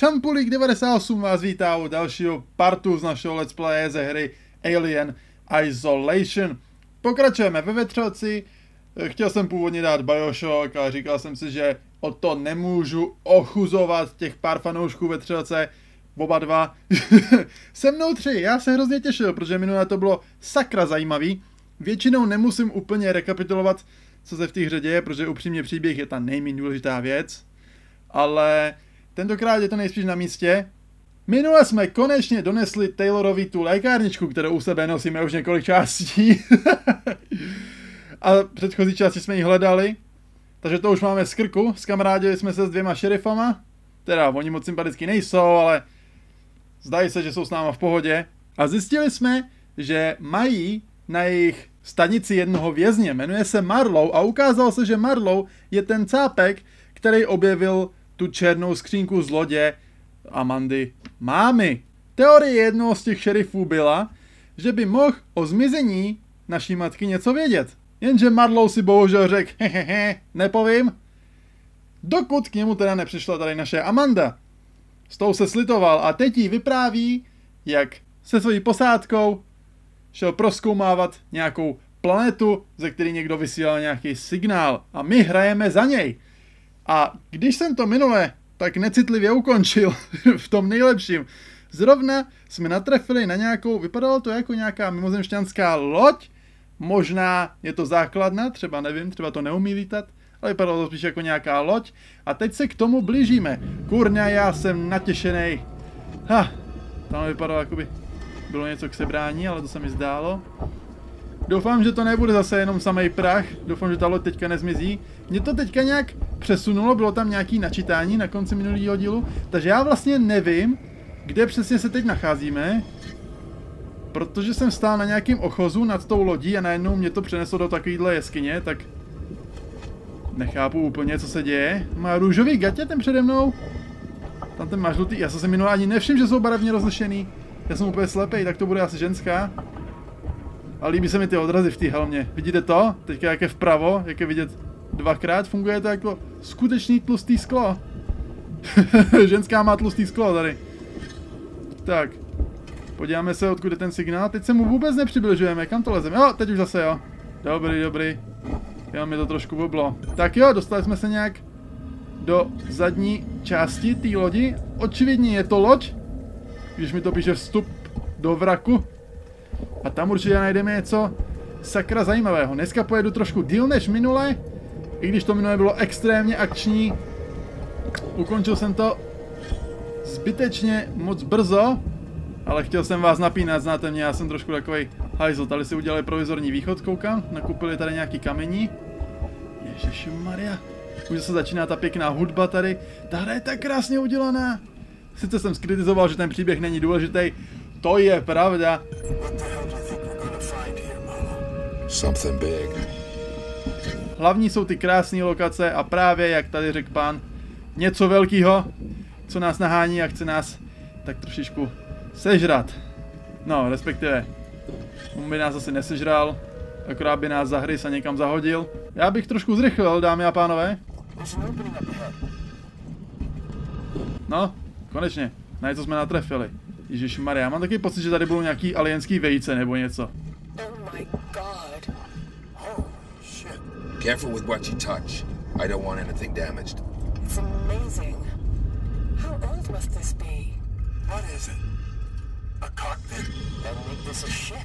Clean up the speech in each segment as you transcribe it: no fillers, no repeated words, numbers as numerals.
Čampulík 98 vás vítá u dalšího partu z našeho let's playe ze hry Alien Isolation. Pokračujeme ve vetřelci. Chtěl jsem původně dát Bioshock, ale říkal jsem si, že o to nemůžu ochuzovat těch pár fanoušků vetřelce. Oba dva. Se mnou 3. Já se hrozně těšil, protože minulé to bylo sakra zajímavý. Většinou nemusím úplně rekapitulovat, co se v té hře děje, protože upřímně příběh je ta nejméně důležitá věc. Ale tentokrát je to nejspíš na místě. Minule jsme konečně donesli Taylorovi tu lékárničku, kterou u sebe nosíme už několik částí. A předchozí části jsme ji hledali. Takže to už máme z krku. Skamarádili jsme se s 2 šerifama. Teda oni moc sympatický nejsou, ale zdají se, že jsou s náma v pohodě. A zjistili jsme, že mají na jejich stanici jednoho vězně. Jmenuje se Marlowe a ukázalo se, že Marlowe je ten cápek, který objevil tu černou skřínku z lodě Amandy mámy. Teorie jednoho z těch šerifů byla, že by mohl o zmizení naší matky něco vědět. Jenže Marlowe si bohužel řekl, nepovím. Dokud k němu teda nepřišla tady naše Amanda. S tou se slitoval a teď jí vypráví, jak se svojí posádkou šel prozkoumávat nějakou planetu, ze který někdo vysílal nějaký signál. A my hrajeme za něj. A když jsem to minule tak necitlivě ukončil, v tom nejlepším, zrovna jsme natrefili na nějakou, vypadalo to jako nějaká mimozemšťanská loď, možná je to základna, třeba nevím, třeba to neumí lítat, ale vypadalo to spíš jako nějaká loď. A teď se k tomu blížíme. Kurňa, já jsem natěšenej. Tam vypadalo, jako by bylo něco k sebrání, ale to se mi zdálo. Doufám, že to nebude zase jenom samej prach. Doufám, že ta loď teďka nezmizí. Mě to teďka nějak přesunulo, bylo tam nějaký načítání na konci minulého dílu. Takže já vlastně nevím, kde přesně se teď nacházíme. Protože jsem stál na nějakém ochozu nad tou lodí a najednou mě to přeneslo do takovýhle jeskyně, tak nechápu úplně, co se děje. Má růžový gatě ten přede mnou. Tam ten má žlutý. Já jsem se minule ani nevšiml, že jsou barevně rozlišený. Já jsem úplně slepej, tak to bude asi ženská. A líbí se mi ty odrazy v té helmě. Vidíte to? Teďka jak je vpravo, jak je vidět dvakrát, funguje to jako skutečný tlustý sklo. Ženská má tlustý sklo tady. Tak. Podíváme se, odkud je ten signál. Teď se mu vůbec nepřibližujeme. Kam to lezeme? Jo, teď už zase jo. Dobrý, dobrý. Jo, mi to trošku boblo. Tak jo, dostali jsme se nějak do zadní části té lodi. Očividně je to loď, když mi to píše vstup do vraku. A tam určitě najdeme něco sakra zajímavého. Dneska pojedu trošku díl než minule, i když to minule bylo extrémně akční. Ukončil jsem to zbytečně moc brzo, ale chtěl jsem vás napínat, znáte mě, já jsem trošku takovej hajzl. Tady si udělali provizorní východ, koukám, nakupili tady nějaký kamení. Ježišmarja, už se začíná ta pěkná hudba tady. Ta hra je tak krásně udělaná. Sice jsem skritizoval, že ten příběh není důležitý, to je pravda. Hlavní jsou ty krásné lokace a právě, jak tady řekl pán, něco velkého, co nás nahání a chce nás tak trošičku sežrat. No, respektive, on by nás asi nesežral, akorát by nás zahryz a někam zahodil. Já bych trošku zrychlil, dámy a pánové. No, konečně, na něco jsme natrefili. Ježišmarja, já mám takový pocit, že tady budou nějaký alienský vejce nebo něco. Oh my god. Oh, shit. Careful with what you touch. I don't want anything damaged. It's amazing. How old must this be? What is it? A cockpit? Then make this a ship.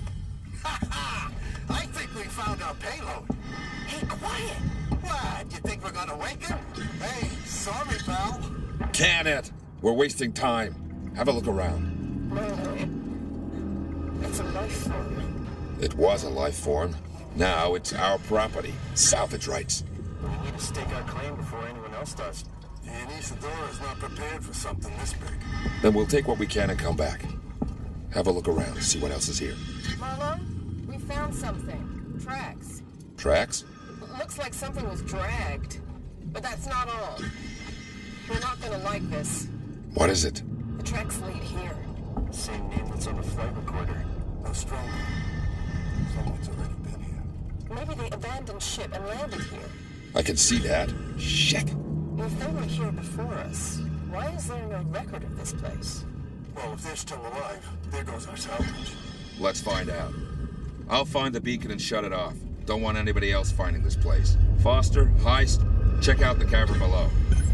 I think we found our payload. Hey, quiet. What? You think we're gonna wake him? Hey, sorry, pal. Can it? We're wasting time. Have a look around. No, it's a life form. It was a life form. Now it's our property. Salvage rights. We need to stake our claim before anyone else does. And Isadora is not prepared for something this big. Then we'll take what we can and come back. Have a look around, see what else is here. Marlowe, we found something. Tracks. Tracks? Looks like something was dragged. But that's not all. We're not gonna like this. What is it? The tracks lead here. Same name that's on the flight recorder. No stronger. Someone's already been here. Maybe they abandoned ship and landed here. I can see that. Shit. If they were here before us, Why is there no record of this place? Well, if they're still alive, there goes our salvage. Let's find out. I'll find the beacon and shut it off. Don't want anybody else finding this place. Foster, Heist, check out the cavern below.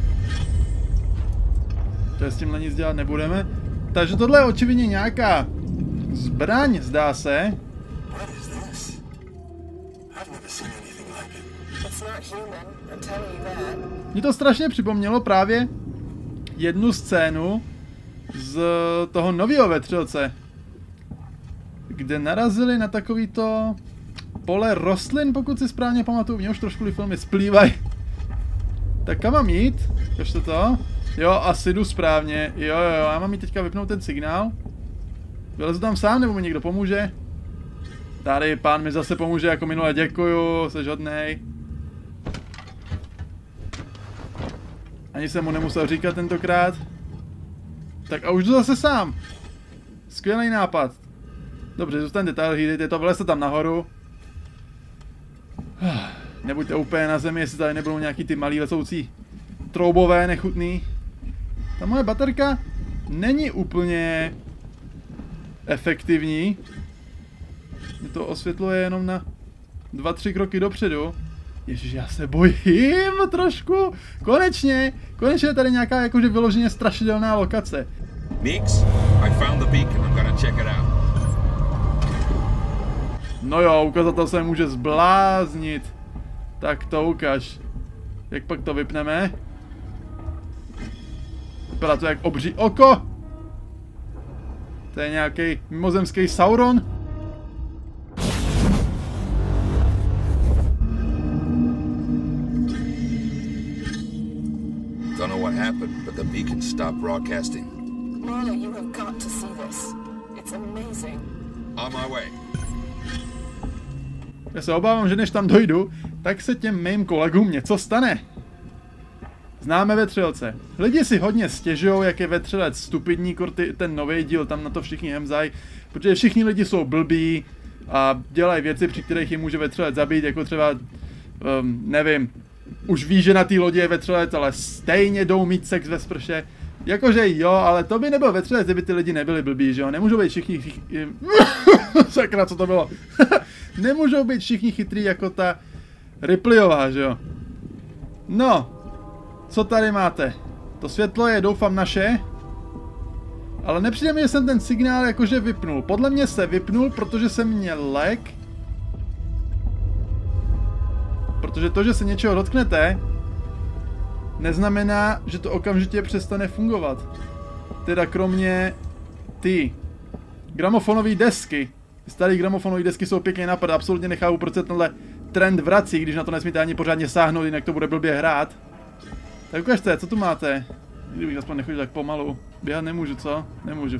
To s tímhle nic dělat nebudeme. Takže tohle je očividně nějaká zbraň, zdá se. What is this? I've never seen anything like it. It's not human, I'm telling you that. Mně to strašně připomnělo právě jednu scénu z toho nového vetřelce, kde narazili na takovýto pole rostlin, pokud si správně pamatuju. Mě už trošku filmy splývají. Tak kam mám jít? Kažte to. Jo, asi jdu správně. Jo, já mám jít teďka vypnout ten signál. Vylezu tam sám, nebo mi někdo pomůže? Tady pán mi zase pomůže, jako minule, děkuju, seš hodnej. Ani jsem mu nemusel říkat tentokrát. Tak a už jdu zase sám. Skvělý nápad. Dobře, zůstaňte tady, hlídejte to, vylezte tam nahoru. Nebuďte úplně na zemi, jestli tady nebudou nějaký ty malý lesoucí troubové, nechutný. Ta moje baterka není úplně efektivní. Mě to osvětluje jenom na 2-3 kroky dopředu. Ježiš, já se bojím trošku. Konečně je tady nějaká jakože vyloženě strašidelná lokace. Meeks, I found the beacon. I'm gonna check it out. No jo, ukazatel se může zbláznit. Tak to ukaž. Jak pak to vypneme? Vypadá to jak obří oko. To je nějaký mimozemský Sauron. Don't know what happened, but the beacon stopped broadcasting. Marla, you have got to see this. It's amazing. On my way. Já se obávám, že než tam dojdu, tak se těm mým kolegům něco stane. Známe vetřelce. Lidi si hodně stěžují, jak je vetřelec stupidní, ten nový díl, tam na to všichni hemzají, protože všichni lidi jsou blbí a dělají věci, při kterých jim může vetřelec zabít, jako třeba, nevím, už ví, že na té lodi je vetřelec, ale stejně jdou mít sex ve sprše. Jakože jo, ale to by nebyl vetřelec, kdyby ty lidi nebyli blbí, že jo? Nemůžou být všichni... Sakra, co to bylo? Nemůžou být všichni chytrý jako ta Ripleyová, že jo? No, co tady máte? To světlo je, doufám, naše. Ale nepřijde mi, že jsem ten signál jakože vypnul. Podle mě se vypnul, protože jsem měl lag. Protože to, že se něčeho dotknete, neznamená, že to okamžitě přestane fungovat. Teda kromě ty gramofonové desky. Staré gramofonové desky jsou pěkně nápad, absolutně nechápu, proč se tenhle trend vrací, když na to nesmíte ani pořádně sáhnout, jinak to bude blbě hrát. Tak ukažte, co tu máte? Kdybych aspoň nechodil tak pomalu. Běhat nemůžu, co? Nemůžu.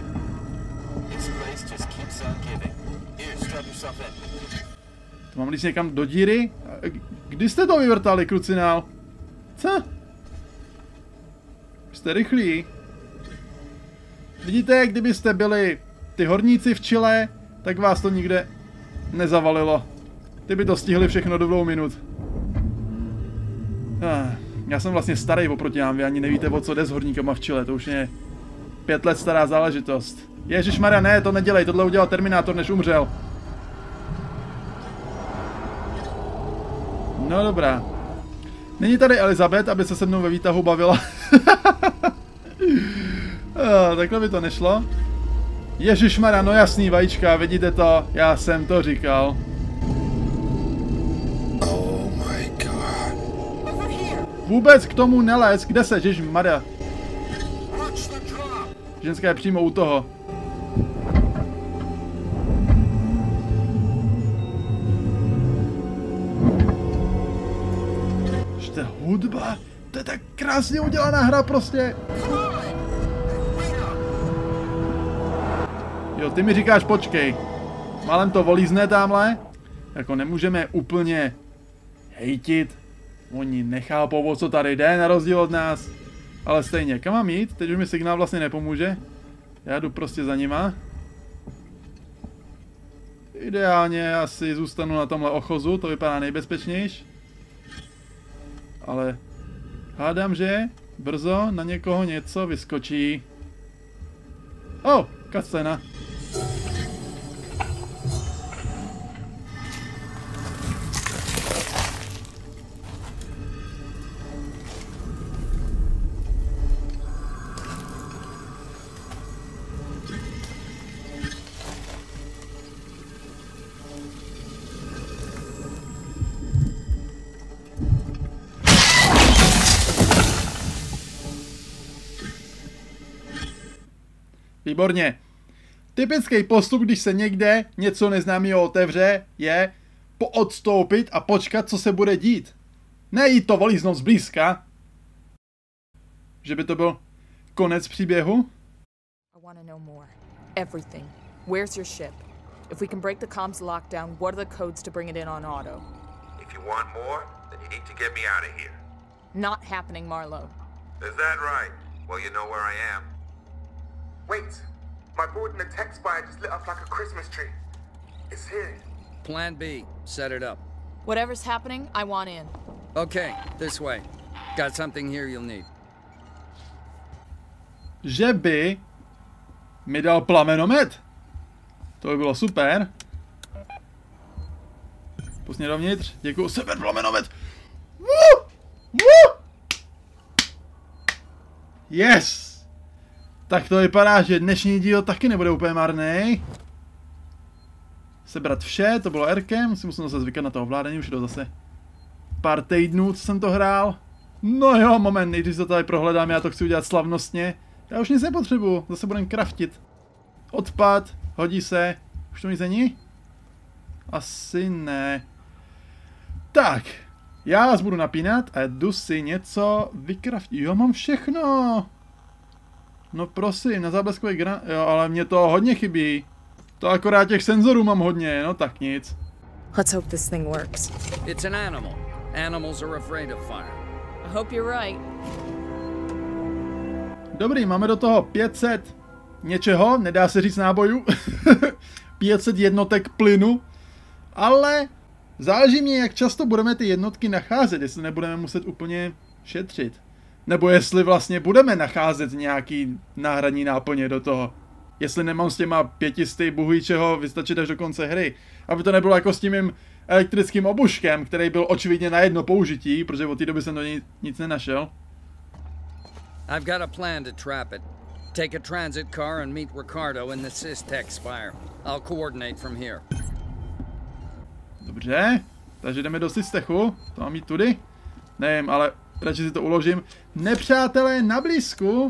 To mám líst někam do díry? Kdy jste to vyvrtali, krucinál? Co? Jste rychlí. Vidíte, kdybyste byli ty horníci v Chile, tak vás to nikde nezavalilo. Ty by to stihli všechno do 2 minut. Já jsem vlastně starý oproti vám, vy ani nevíte, o co jde s horníkama v Chile, to už je 5 let stará záležitost. Ježišmarja, ne, to nedělej, tohle udělal Terminátor, než umřel. No dobrá. Není tady Elizabeth, aby se mnou ve výtahu bavila. Takhle by to nešlo. Ježišmarja, no jasný, vajíčka, vidíte to? Já jsem to říkal. Oh my god. Vůbec k tomu nelez, kde se, ježišmarja. Ženská je přímo u toho. To je hudba, to je tak krásně udělaná hra prostě. Jo, ty mi říkáš počkej. Málem to volízne tamhle. Jako nemůžeme úplně hejtit. Oni nechápou, o co tady jde, na rozdíl od nás. Ale stejně, kam mám jít? Teď už mi signál vlastně nepomůže. Já jdu prostě za nima. Ideálně asi zůstanu na tomhle ochozu, to vypadá nejbezpečnější. Ale hádám, že Brzo na někoho něco vyskočí. Oh, cutscéna. Výborně. Typický postup, když se někde něco neznámého otevře, je poodstoupit a počkat, co se bude dít. Nejít to volíznout zblízka. Že by to byl konec příběhu. I want to know more. Everything. Where's your ship? If we can break the comms lockdown, what are the codes to bring it in on auto? If you want more, then you need to get me out of here. Not happening, Marlowe. Is that right? Well, you know where I am. Wait! My board in the tech spire just lit up like a Christmas tree. It's here. Plan B. Set it up. Whatever's happening, I want in. Okay, this way. Got something here you'll need. Že by mi dal plamenomet. To by bylo super. Pust mě dovnitř. Děkuju. Sever plamenomet. Yes! Tak to vypadá, že dnešní díl taky nebude úplně marný. Sebrat vše, to bylo Rkem, musím zase zvykat na to ovládání, už je to zase pár týdnů, co jsem to hrál. No jo, moment, nejdřív to tady prohledám, já to chci udělat slavnostně. Já už nic nepotřebuju, zase budem craftit. Odpad, hodí se, už to nic není? Asi ne. Tak, já vás budu napínat a jdu si něco vykraftit. Jo, mám všechno. No prosím, na zábleskový granát, jo, ale mě to hodně chybí. To akorát těch senzorů mám hodně, no tak nic. Let's hope this thing works. It's an animal. Animals are afraid of fire. I hope you're right. Dobrý, máme do toho 500 něčeho, nedá se říct nábojů. 500 jednotek plynu. Ale záleží mě, jak často budeme ty jednotky nacházet, jestli nebudeme muset úplně šetřit. Nebo jestli vlastně budeme nacházet nějaký náhradní náplně do toho. Jestli nemám s těma 500 buhýčeho vystačit až do konce hry. Aby to nebylo jako s tím mým elektrickým obuškem, který byl očividně na jedno použití, protože od té doby jsem do něj nic nenašel. I've got a plan to trap it. Take a transit car and meet Ricardo in the Systech Spire. I'll coordinate from here. Dobře, takže jdeme do Systechu. To mám jít tudy? Nevím, ale radši si to uložím. Nepřátelé na blízku.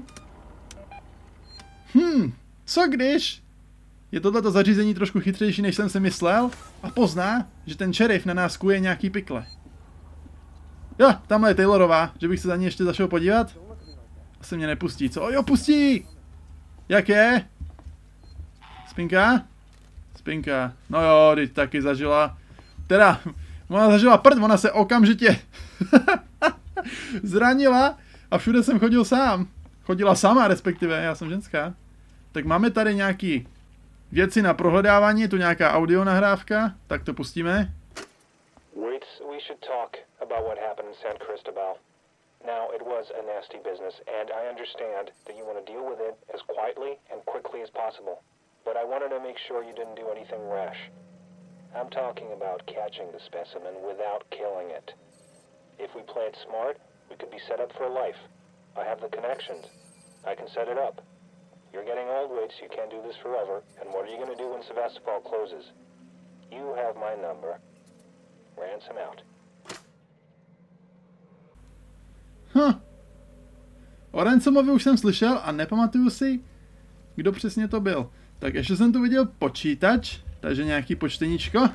Co když je tohleto zařízení trošku chytřejší, než jsem si myslel a pozná, že ten šerif na nás kuje nějaký pikle. Jo, tamhle je Taylorová, že bych se za ní ještě zašel podívat. Asi mě nepustí, co? Jo, pustí! Jak je? Spinka? Spinka. No jo, teď taky zažila. Teda, ona zažila prd, ona se okamžitě zranila a všude jsem chodil sám. Chodila sama, respektive, já jsem ženská. Tak máme tady nějaký věci na prohledávání, je tu nějaká audio nahrávka, tak to pustíme. Wait, we should talk about what happened in San Cristobal. Now, it was a nasty business, and I understand that you want to deal with it as quietly and quickly as possible. But I wanted to make sure you didn't do anything rash. I'm talking about catching the specimen without killing it. If we play it smart, we could be set up for life. I have the connections. I can set it up. You're getting old, Waits, you can't do this forever, and what are you going to do when Sevastopol closes? You have my number. Ransom out. O Ransomovi už jsem slyšel a nepamatuju si, kdo přesně to byl. Tak ještě jsem tu viděl počítač, takže nějaký počteníčko.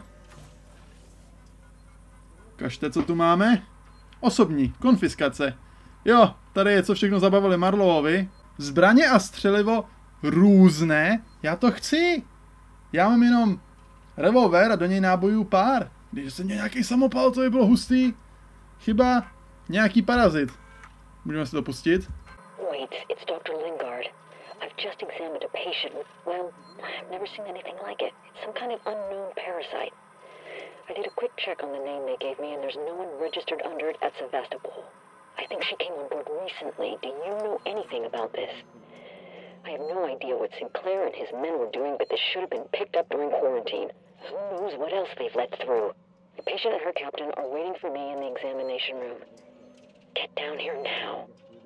Kažte, co tu máme. Osobní, konfiskace. Jo, tady je, co všechno zabavili Marlowovi. Zbraně a střelivo různé. Já to chci. Já mám jenom revolver a do něj nábojů pár. Když jsem měl nějaký samopal, to by bylo hustý. Chyba nějaký parazit. Můžeme si to pustit? Wait, it's Dr. Lingard. I've just examined a patient with, well, I've never seen anything like it. It's some kind of unknown parasite. I did a quick check on the name they gave me, and there's no one registered under it at Sevastopol. I think she came on board recently. Do you know anything about this? I have no idea what Sinclair and his men were doing, but this should have been picked up during quarantine. Who knows what else they've let through? The patient and her captain are waiting for me in the examination room. Get down here now.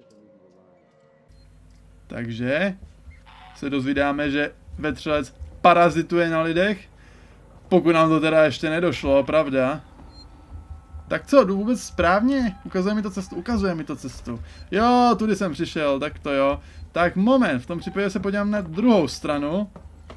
Takže se dozvídáme, že vetřelec parazituje na lidech. Pokud nám to teda ještě nedošlo, pravda? Tak co, jdu vůbec správně? Ukazuje mi to cestu. Jo, tudy jsem přišel, tak to jo. Tak moment, v tom případě se podívám na druhou stranu.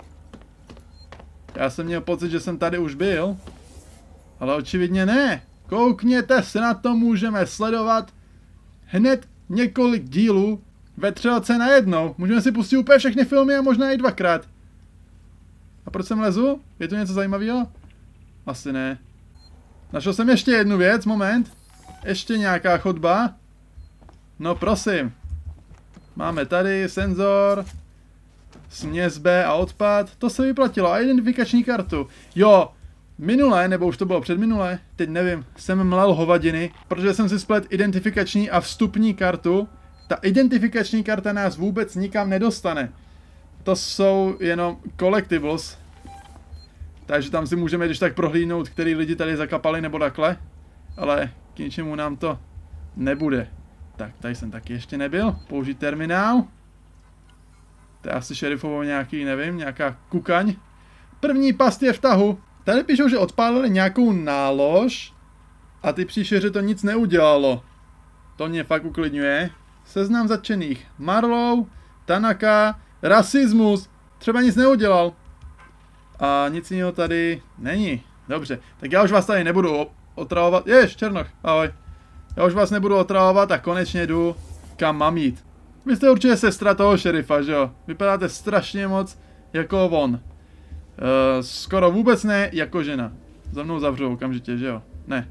Já jsem měl pocit, že jsem tady už byl. Ale očividně ne. Koukněte se na to, můžeme sledovat hned několik dílů Vetřelce najednou. Můžeme si pustit úplně všechny filmy a možná i dvakrát. A proč sem lezu? Je tu něco zajímavého? Asi ne. Našel jsem ještě jednu věc, moment. Ještě nějaká chodba. No prosím. Máme tady senzor, směs B a odpad. To se vyplatilo. A identifikační kartu. Jo, minulé, nebo už to bylo předminulé, teď nevím, jsem mlel hovadiny, protože jsem si splet identifikační a vstupní kartu. Ta identifikační karta nás vůbec nikam nedostane. To jsou jenom collectibles. Takže tam si můžeme když tak prohlídnout, který lidi tady zakapali nebo takhle. Ale k ničemu nám to nebude. Tak, tady jsem taky ještě nebyl. Použít terminál. To je asi šerifovo nějaký, nevím, nějaká kukaň. První past je v tahu. Tady píšou, že odpálili nějakou nálož. A ty příště, že to nic neudělalo. To mě fakt uklidňuje. Seznam zatčených. Marlow, Tanaka, rasismus. Třeba nic neudělal. A nic jiného tady není. Dobře, tak já už vás tady nebudu otravovat. Jež, Černoch, ahoj. Já už vás nebudu otravovat a konečně jdu, kam mám jít. Vy jste určitě sestra toho šerifa, že jo? Vypadáte strašně moc jako on. Skoro vůbec ne jako žena. Za mnou zavřou okamžitě, že jo? Ne.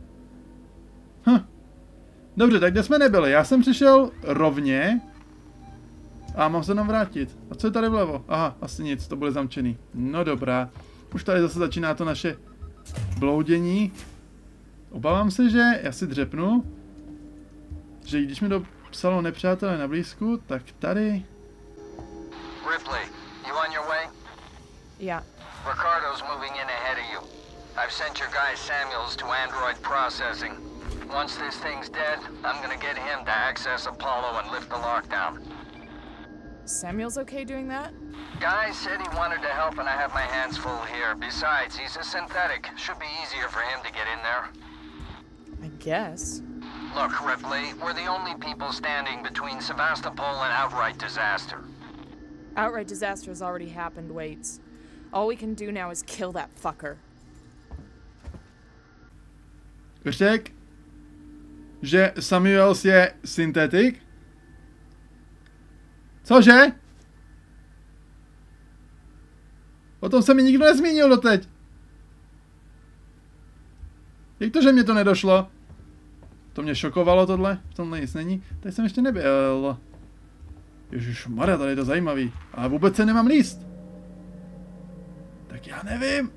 Dobře, tak kde jsme nebyli? Já jsem přišel rovně. A mám se tam vrátit. A co je tady vlevo? Aha, asi nic, to bude zamčený. No dobrá. Už tady zase začíná to naše bloudění. Obávám se, že já si dřepnu, že když mi dopsalo nepřátelé na blízku, tak tady... Ripley, you on your way? Yeah. Ricardo's moving in ahead of you. I've sent your guy Samuels to android processing. Once this thing's dead, I'm gonna get him to access Apollo and lift the lockdown. Samuel's okay doing that? Guy said he wanted to help and I have my hands full here. Besides, he's a synthetic. Should be easier for him to get in there. I guess. Look, Ripley, we're the only people standing between Sevastopol and outright disaster. Outright disaster has already happened, Waits. All we can do now is kill that fucker. Řek, že Samuels je syntetik? Cože? O tom se mi nikdo nezmínil doteď. Jak to, že mě to nedošlo? To mě šokovalo tohle, v tomhle nic není. Tady jsem ještě nebyl. Ježišmarja, tady je to zajímavý. Ale vůbec se nemám líst. Tak já nevím.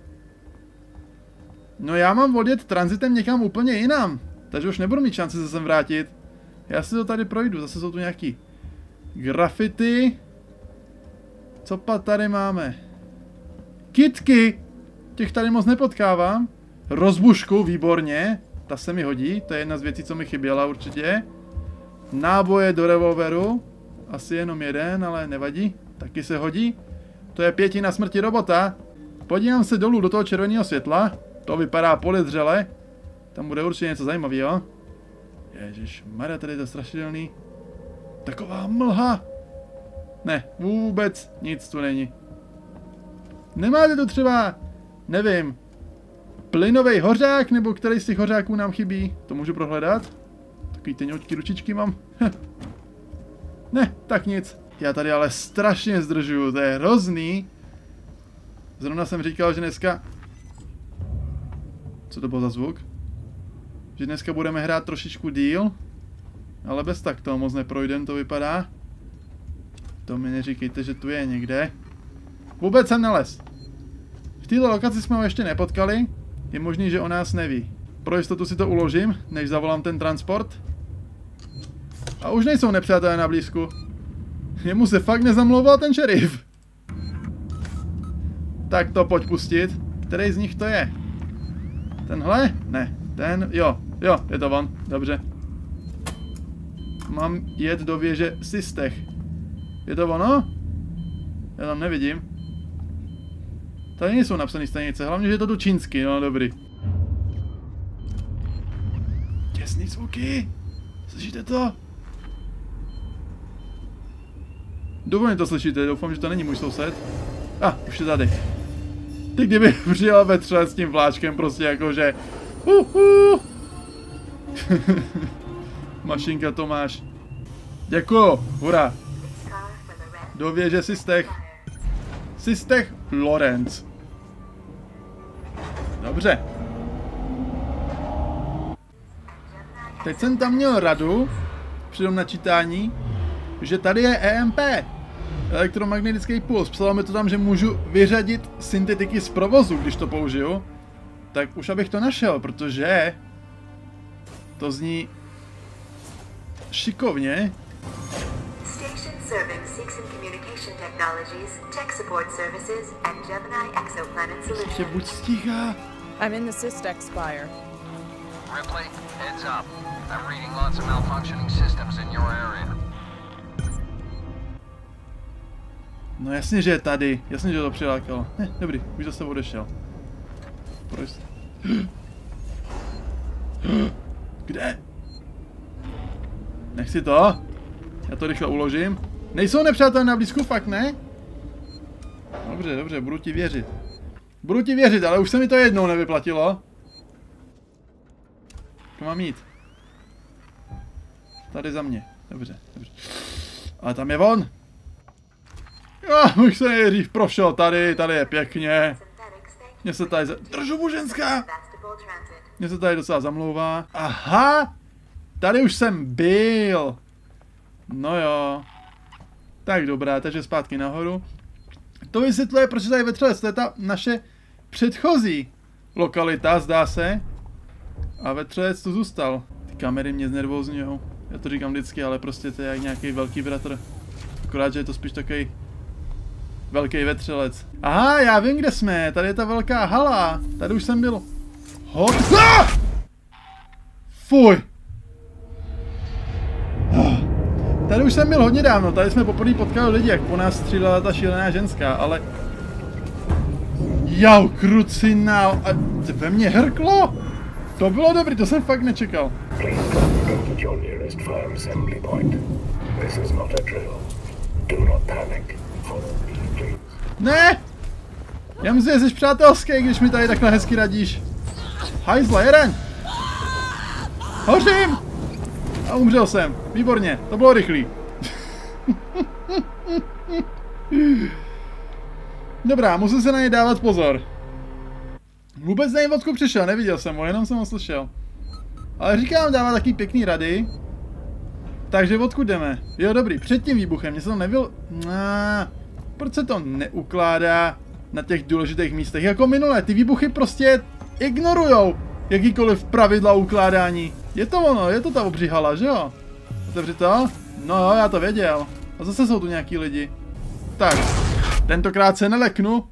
No já mám odjet transitem někam úplně jinam. Takže už nebudu mít šanci se sem vrátit. Já si to tady projdu, zase jsou tu nějaký grafity. Co pa tady máme? Kytky! Těch tady moc nepotkávám. Rozbušku, výborně. Ta se mi hodí, to je jedna z věcí, co mi chyběla určitě. Náboje do revolveru. Asi jenom jeden, ale nevadí. Taky se hodí. To je 5 na smrti robota. Podívám se dolů do toho červeného světla. To vypadá podezřele. Tam bude určitě něco zajímavého. Ježišmarja, tady je to strašidelný. Taková mlha. Ne, vůbec nic tu není. Nemáte tu třeba, nevím, plynový hořák, nebo který z těch hořáků nám chybí? To můžu prohledat? Takový teňoučky ručičky mám. Ne, tak nic. Já tady ale strašně zdržuju, to je hrozný. Zrovna jsem říkal, že dneska... Co to bylo za zvuk? Že dneska budeme hrát trošičku díl. Ale bez tak toho moc neprojdem, to vypadá. To mi neříkejte, že tu je někde. Vůbec jsem nalez. V této lokaci jsme ho ještě nepotkali. Je možný, že o nás neví. Pro jistotu si to uložím, než zavolám ten transport. A už nejsou nepřátelé na blízku. Jemu se fakt nezamlouval ten šerif. Tak to pojď pustit. Který z nich to je? Tenhle? Ne. Ten? Jo, je to on. Dobře. Mám jet do věže Systech. Je to ono? Já tam nevidím. Tady nejsou napsané stanice, hlavně, že je to tu čínsky, no dobrý. Těsný zvuky. Slyšíte to? Dovolně to slyšíte, doufám, že to není můj soused. Už je tady. Ty kdyby přijel vetřelec s tím vláčkem, prostě jakože... Mašinka Tomáš. Děkuju, hurá. Do věže Systech. Systech Lorenz. Dobře. Teď jsem tam měl radu, při tom načítání, že tady je EMP. Elektromagnetický puls. Psalo mi to tam, že můžu vyřadit syntetiky z provozu, když to použiju. Tak už abych to našel, protože... To zní... šikovně. Station serving Seegson Communication Technologies, Tech Support Services, and Gemini Exoplanet Solutions. Ještě buď stíhá. I'm in the Systech Spire. Ripley, heads up. I'm reading lots of malfunctioning systems in your area. No jasně, že je tady. Jasně, že to přilákalo. Dobrý, už zase odešel. Proč? Kde? Nechci to. Já to rychle uložím. Nejsou nepřátelé na blízku, fakt ne? Dobře, budu ti věřit. Budu ti věřit, ale už se mi to jednou nevyplatilo. To mám jít. Tady za mě. Dobře. Ale tam je on. Už se nejdřív prošel tady je pěkně. Mně se tady držu ženská. Mně se tady docela zamlouvá. Aha! Tady už jsem byl. No jo. Tak dobrá, takže zpátky nahoru. To vysvětluje, proč je tady vetřelec. To je ta naše předchozí lokalita, zdá se. A vetřelec tu zůstal. Ty kamery mě znervózňujou. Já to říkám vždycky, ale prostě to je jak nějaký velký bratr. Akorát, že je to spíš takový velký vetřelec. Aha, já vím, kde jsme. Tady je ta velká hala. Tady už jsem byl. Fuj. Tady už jsem byl hodně dávno. Tady jsme poprvé potkali lidi, jak po nás střílela ta šílená ženská, ale... Jau, krucinál. A ve mně hrklo? To bylo dobrý, to jsem fakt nečekal. Ne! Já myslím, že jsi přátelský, když mi tady takhle hezky radíš. Hajzla, jeden! Hořím! A umřel jsem. Výborně, to bylo rychlý. Dobrá, musím se na něj dávat pozor. Vůbec nevím, odkud přišel, neviděl jsem ho, jenom jsem ho slyšel. Ale říkám, dává taky pěkný rady. Takže odkud jdeme? Jo, dobrý, před tím výbuchem, mě se to nevyl... Proč se to neukládá na těch důležitých místech? Jako minulé, ty výbuchy prostě ignorujou jakýkoliv pravidla ukládání. Je to ono, je to ta obří hala, že jo? Otevři to? No jo, já to věděl. A zase jsou tu nějaký lidi. Tak, tentokrát se neleknu.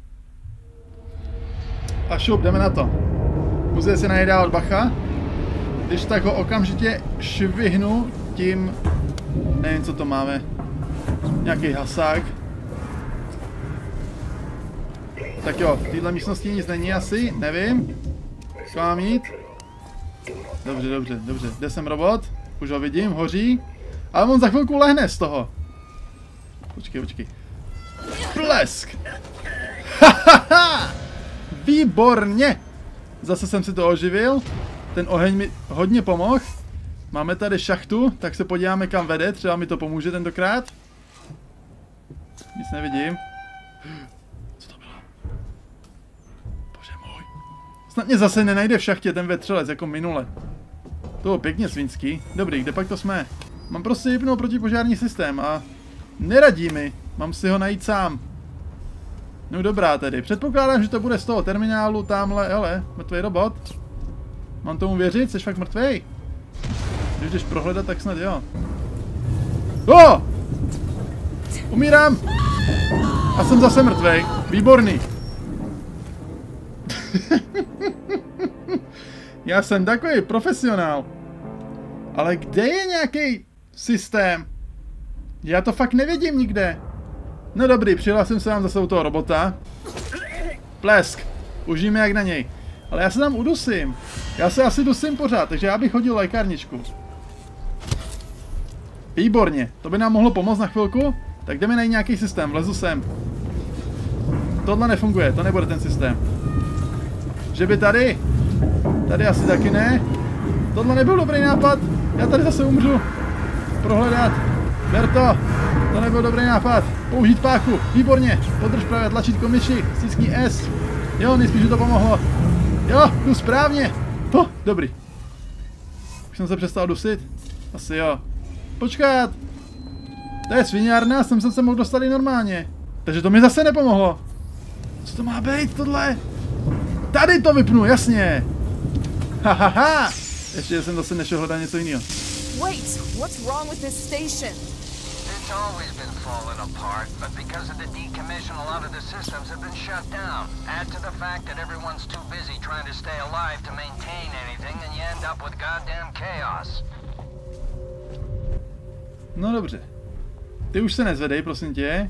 A šup, jdeme na to. Musíme si na něj dávat bacha. Když tak ho okamžitě švihnu tím... Nevím, co to máme. Nějaký hasák. Tak jo, v této místnosti nic není asi, nevím. Co mám jít? Dobře. Kde jsem robot? Už ho vidím, hoří. Ale on za chvilku lehne z toho. Počkej. Blesk! Výborně! Zase jsem si to oživil. Ten oheň mi hodně pomohl. Máme tady šachtu, tak se podíváme, kam vede. Třeba mi to pomůže tentokrát. Nic nevidím. Co to bylo? Bože můj. Snad mě zase nenajde v šachtě ten vetřelec, jako minule. To bylo pěkně svinský. Dobrý, kde pak to jsme? Mám prostě vypnout protipožární systém a neradí mi. Mám si ho najít sám. No dobrá tedy. Předpokládám, že to bude z toho terminálu tamhle. Hele, mrtvej robot. Mám tomu věřit? Jsi fakt mrtvej? Když jdeš prohledat, tak snad jo. Oh! Umírám! A jsem zase mrtvej. Výborný. Já jsem takový profesionál. Ale kde je nějaký systém? Já to fakt nevidím nikde. No dobrý, přihlásím se vám zase u toho robota. Plesk. Užijeme jak na něj. Ale já se tam udusím. Já se asi dusím pořád, takže já bych hodil lékárničku. Výborně. To by nám mohlo pomoct na chvilku. Tak jdeme najít nějaký systém. Vlezu sem. Tohle nefunguje, to nebude ten systém. Že by tady? Tady asi taky ne. Tohle nebyl dobrý nápad. Já tady zase umřu. Prohledat. Ber to. To nebyl dobrý nápad. Použít páku. Výborně. Podrž pravé tlačítko myši. Stiskni S. Jo, nejspíš to pomohlo. Jo, jdu správně. Dobrý. Už jsem se přestal dusit? Asi jo. Počkat. To je sviňárna, jsem se mohl dostat i normálně. Takže to mi zase nepomohlo. Co to má být tohle? Tady to vypnu, jasně. Hahaha. Ještě jsem zase nešel hledat něco jiného. Wait, what's wrong with this station? It's always been falling apart, but because of the decommission, a lot of the systems have been shut down. Add to the fact that everyone's too busy trying to stay alive to maintain anything, and you end up with goddamn chaos. No dobře. Ty už se nezvedej, prosím tě.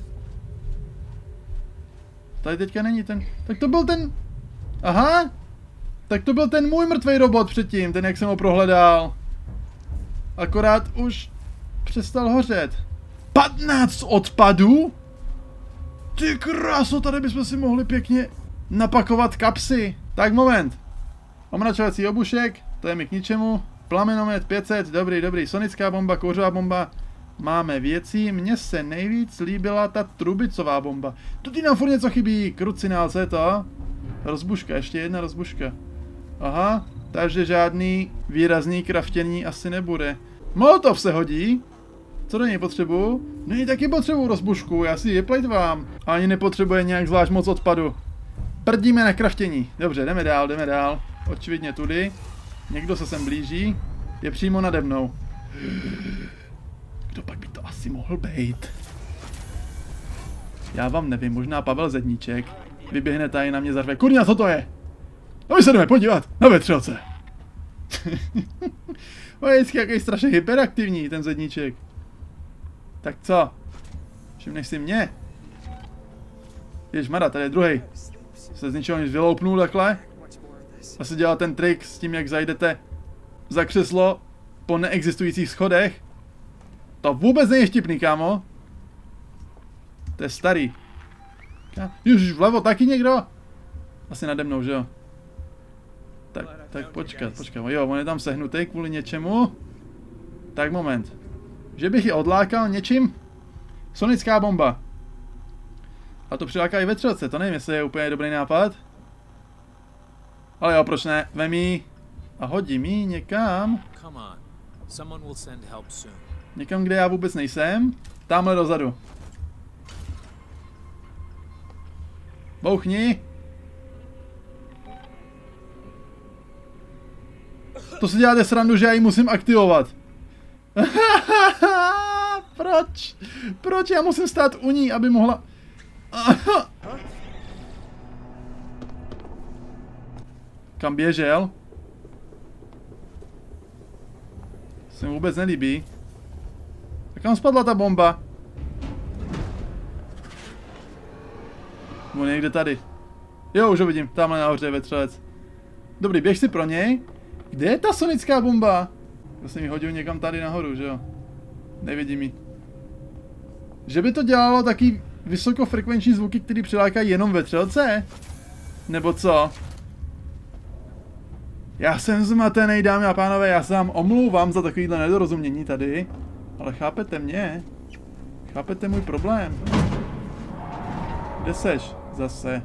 Tady teďka není ten... Tak to byl ten... Aha! Tak to byl ten můj mrtvej robot předtím, ten jak jsem ho prohledal. Akorát už přestal hořet. 15 odpadů? Ty kráso, tady bychom si mohli pěkně napakovat kapsy. Tak moment. Omračovací obušek, to je mi k ničemu. Plamenomet 500, dobrý. Sonická bomba, kouřová bomba. Máme věcí, mně se nejvíc líbila ta trubicová bomba. Tudy nám furt něco chybí, krucinál, co je to? Rozbuška, ještě jedna rozbuška. Aha, takže žádný výrazný kraftění asi nebude. Molotov se hodí. Co do něj potřebuju? No i taky potřebuju rozbušku, já si ji plejtvám. Ani nepotřebuje nějak zvlášť moc odpadu. Prdíme na kraftění. Dobře, jdeme dál. Očividně tudy. Někdo se sem blíží. Je přímo nade mnou. Kdo pak by to asi mohl být? Já vám nevím, možná Pavel Zedníček. Vyběhne tady na mě zarve. Kurňa, co to je? A my se jdeme podívat na vetřelce. On je vždycky jaký strašně hyperaktivní, ten Zedníček. Tak co? Všimneš si mě? Ježmara, tady je druhej. Se z ničeho nic vyloupnul takhle. Asi dělá ten trik s tím, jak zajdete za křeslo po neexistujících schodech. To vůbec není vtipný, kámo. To je starý. Ježiš, vlevo taky někdo? Asi nade mnou, že jo? Tak počkat. Jo, on je tam sehnutý kvůli něčemu. Tak moment. Že bych je odlákal něčím? Sonická bomba. A to přiláká i vetřelce, to nevím, jestli je úplně dobrý nápad. Ale jo, proč ne? Vem jí a hodím jí někam. Někam, kde já vůbec nejsem. Tamhle dozadu. Bouchni. To si děláte srandu, že já ji musím aktivovat. Proč? Proč já musím stát u ní, aby mohla... Kam běžel? Se mi vůbec nelíbí. A kam spadla ta bomba? No někde tady. Jo, už ho vidím. Tamhle nahoře je vetřelec. Dobrý, běž si pro něj. Kde je ta sonická bomba? Já jsem ji hodil někam tady nahoru, že jo? Nevidím ji. Že by to dělalo taky vysokofrekvenční zvuky, které přilákají jenom vetřelce? Nebo co? Já jsem zmatený, dámy a pánové, já se vám omlouvám za takovýhle nedorozumění tady. Ale chápete mě? Chápete můj problém? Kde seš? Zase.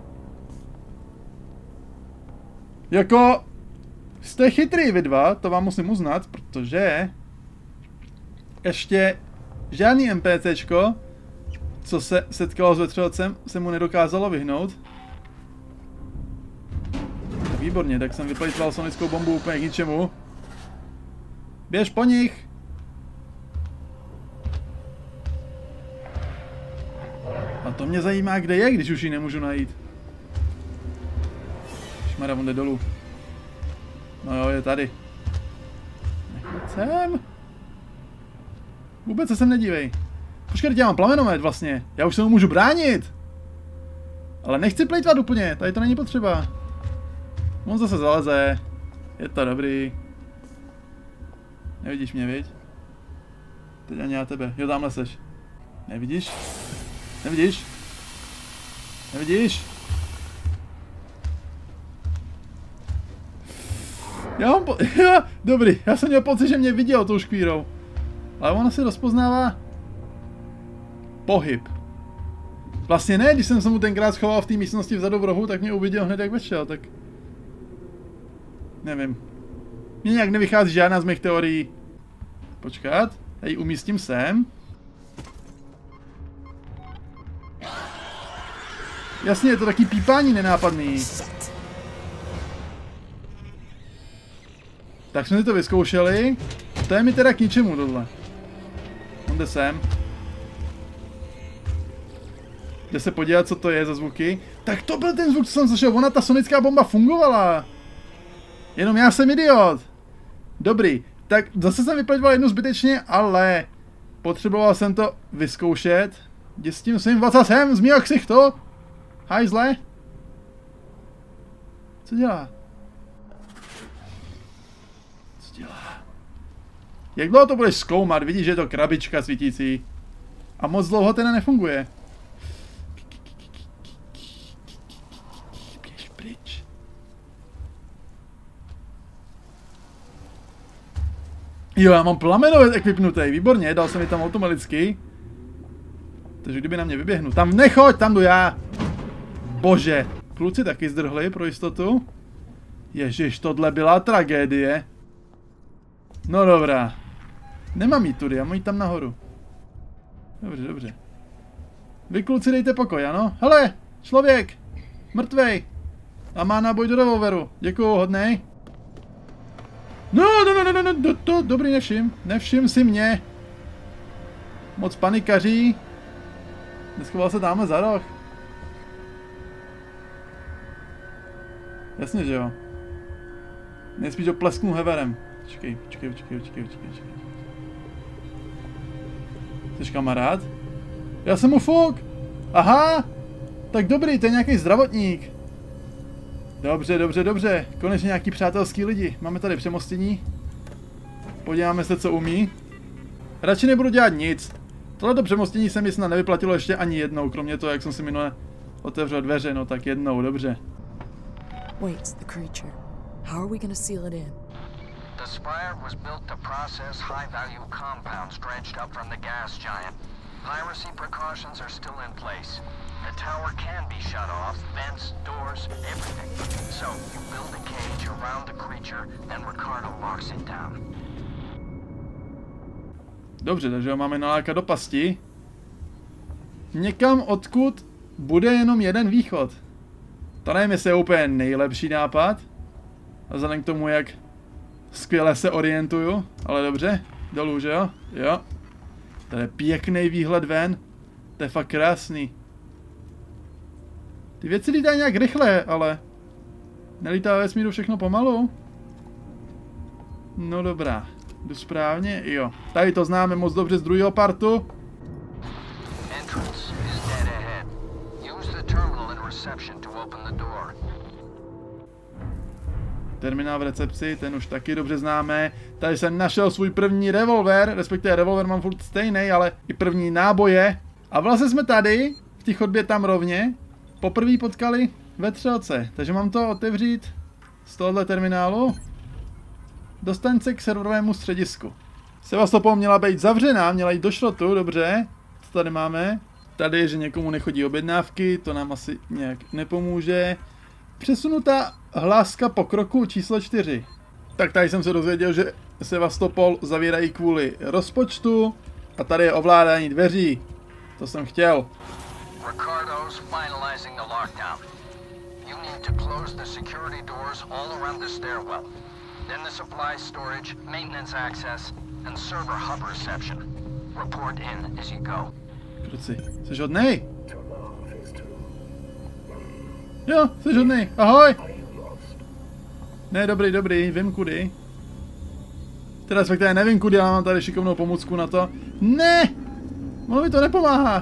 Jako... Jste chytrý vy dva, to vám musím uznat, protože... Ještě žádný NPCčko, co se setkalo s vetřelcem, se mu nedokázalo vyhnout. Výborně, tak jsem vyplejtval sonickou bombu úplně k ničemu. Běž po nich! A to mě zajímá, kde je, když už ji nemůžu najít. Šmara, on jde dolů. No jo, je tady. Nechoď sem. Vůbec se sem nedívej. Počkej, já mám plamenomet vlastně. Já už se mu můžu bránit. Ale nechci plejtvat úplně, tady to není potřeba. On zase zaleze. Je to dobrý. Nevidíš mě, viď? Teď ani já tebe. Jo, tamhle seš. Nevidíš? Nevidíš? Nevidíš? Já mám dobrý, já jsem měl pocit, že mě viděl tou škvírou. Ale ona si rozpoznává pohyb. Vlastně ne, když jsem se mu tenkrát schoval v té místnosti vzadu v rohu, tak mě uviděl hned jak vešel, tak... Nevím. Mně nějak nevychází žádná z mých teorií. Počkat, já ji umístím sem. Jasně, je to taky pípání nenápadný. Tak jsme si to vyzkoušeli. To je mi teda k ničemu tohle. On jde sem. Jde se podívat, co to je za zvuky. Tak to byl ten zvuk, co jsem slyšel. Ona, ta sonická bomba fungovala. Jenom já jsem idiot. Dobrý. Tak zase jsem vyplňoval jednu zbytečně, ale potřeboval jsem to vyzkoušet. Jdi s tím svým vocasem z mýho ksichtu. Hajzle. Co dělá? Co dělá? Jak dlouho to budeš zkoumat? Vidíš, že je to krabička svítící. A moc dlouho teda nefunguje. Běž pryč. Jo, já mám plamenovet ekvipnutý, výborně, dal jsem mi tam automaticky. Takže kdyby na mě vyběhnu, tam nechoď, tam jdu já. Bože, kluci taky zdrhli pro jistotu. Ježiš, tohle byla tragédie. No dobrá. Nemám jít tudy, já mám jít tam nahoru. Dobře, dobře. Vy kluci dejte pokoj, ano? Hele, člověk, mrtvej. A má náboj do revolveru, děkuju, hodnej. No, to dobrý, nevšim si mě. Moc panikaří. Neschoval se tamhle za roh. Jasně, že jo. Nejspíš ho plesknu heverem. Počkej. Jsi kamarád? Já jsem mu fuk. Aha. Tak dobrý, to je nějaký zdravotník. Dobře. Konečně nějaký přátelský lidi. Máme tady přemostění. Podíváme se, co umí. Radši nebudu dělat nic. Tohleto přemostění se mi snad nevyplatilo ještě ani jednou, kromě toho, jak jsem si minule otevřel dveře, no tak jednou, dobře. Wait, the creature. How are we gonna seal it in? The spire was built to process high-value compounds dredged up from the gas giant. Piracy precautions are still in place. The tower can be shut off, vents, doors, everything. So, you build a cage around the creature, then Ricardo locks it down. Dobře, takže ho máme nalákat do pasti. Někam, odkud bude jenom jeden východ. To nevím, jestli je úplně nejlepší nápad. A vzhledem k tomu, jak skvěle se orientuju. Ale dobře, dolů, že jo? Jo. Tady je pěkný výhled ven. To je fakt krásný. Ty věci lítají nějak rychle, ale... Nelítá ve vesmíru všechno pomalu? No dobrá. Jdu správně? Jo. Tady to známe moc dobře z druhého partu. Terminál v recepci, ten už taky dobře známe. Tady jsem našel svůj první revolver, respektive revolver mám furt stejný, ale i první náboje. A vlastně jsme tady, v té chodbě tam rovně, poprvé potkali ve třelce. Takže mám to otevřít z tohohle terminálu. Dostaň se k serverovému středisku. Sevastopol měla být zavřená, měla jít do šrotu, dobře. Co tady máme? Tady je, že někomu nechodí objednávky, to nám asi nějak nepomůže. Přesunutá hláska pokroku číslo 4. Tak tady jsem se dozvěděl, že Sevastopol zavírají kvůli rozpočtu a tady je ovládání dveří. To jsem chtěl. Ricardo's finalizing the lockdown. You need to close the security doors all around the stairwell. Then the supply storage, maintenance access, and server hub reception. Report in as you go. Kruci, jsi hodnej? Jo, jsi hodnej. Ahoj. Ne, dobrý, vím kudy. Teda respektive nevím kudy, ale mám tady šikovnou pomůcku na to. Ne! Ono mi to nepomáhá.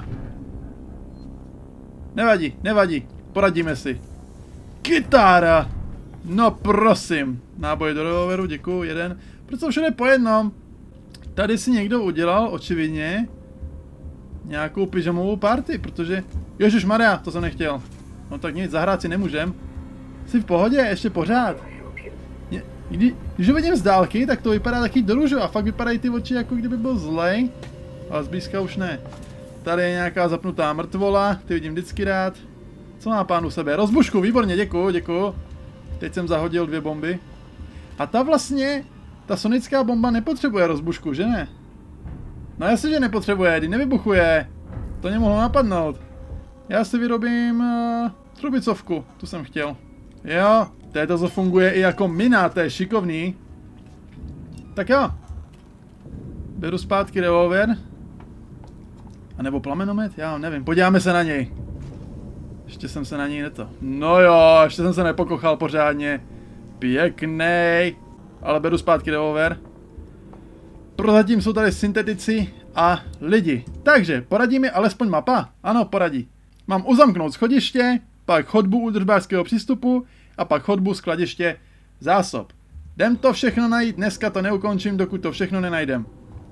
Nevadí. Poradíme si. Kytára! No prosím. Náboj do revolveru, děkuju, jeden. Proč to všude po jednom? Tady si někdo udělal, očividně, nějakou pyžamovou party, protože... Ježišmarja, to jsem nechtěl. No tak nic, zahrát si nemůžem. Jsi v pohodě, ještě pořád. Když ho vidím z dálky, tak to vypadá taky doružo a fakt vypadají ty oči, jako kdyby byl zlej. Ale zblízka už ne. Tady je nějaká zapnutá mrtvola, ty vidím vždycky rád. Co má pán u sebe? Rozbušku, výborně, děkuju. Teď jsem zahodil 2 bomby. A ta sonická bomba nepotřebuje rozbušku, že ne? No jasně, že nepotřebuje, když nevybuchuje. To nemohlo napadnout. Já si vyrobím trubicovku, tu jsem chtěl. Jo, to funguje i jako mina, to je šikovný. Tak jo. Beru zpátky revolver. A nebo plamenomet? Já nevím, podíváme se na něj. Ještě jsem se na něj No jo, ještě jsem se nepokochal pořádně. Pěknej. Ale beru zpátky revolver. Prozatím jsou tady syntetici a lidi. Takže, poradí mi alespoň mapa? Ano, poradí. Mám uzamknout schodiště, pak chodbu údržbářského přístupu a pak chodbu skladiště zásob. Jdem to všechno najít, dneska to neukončím, dokud to všechno nenajdem.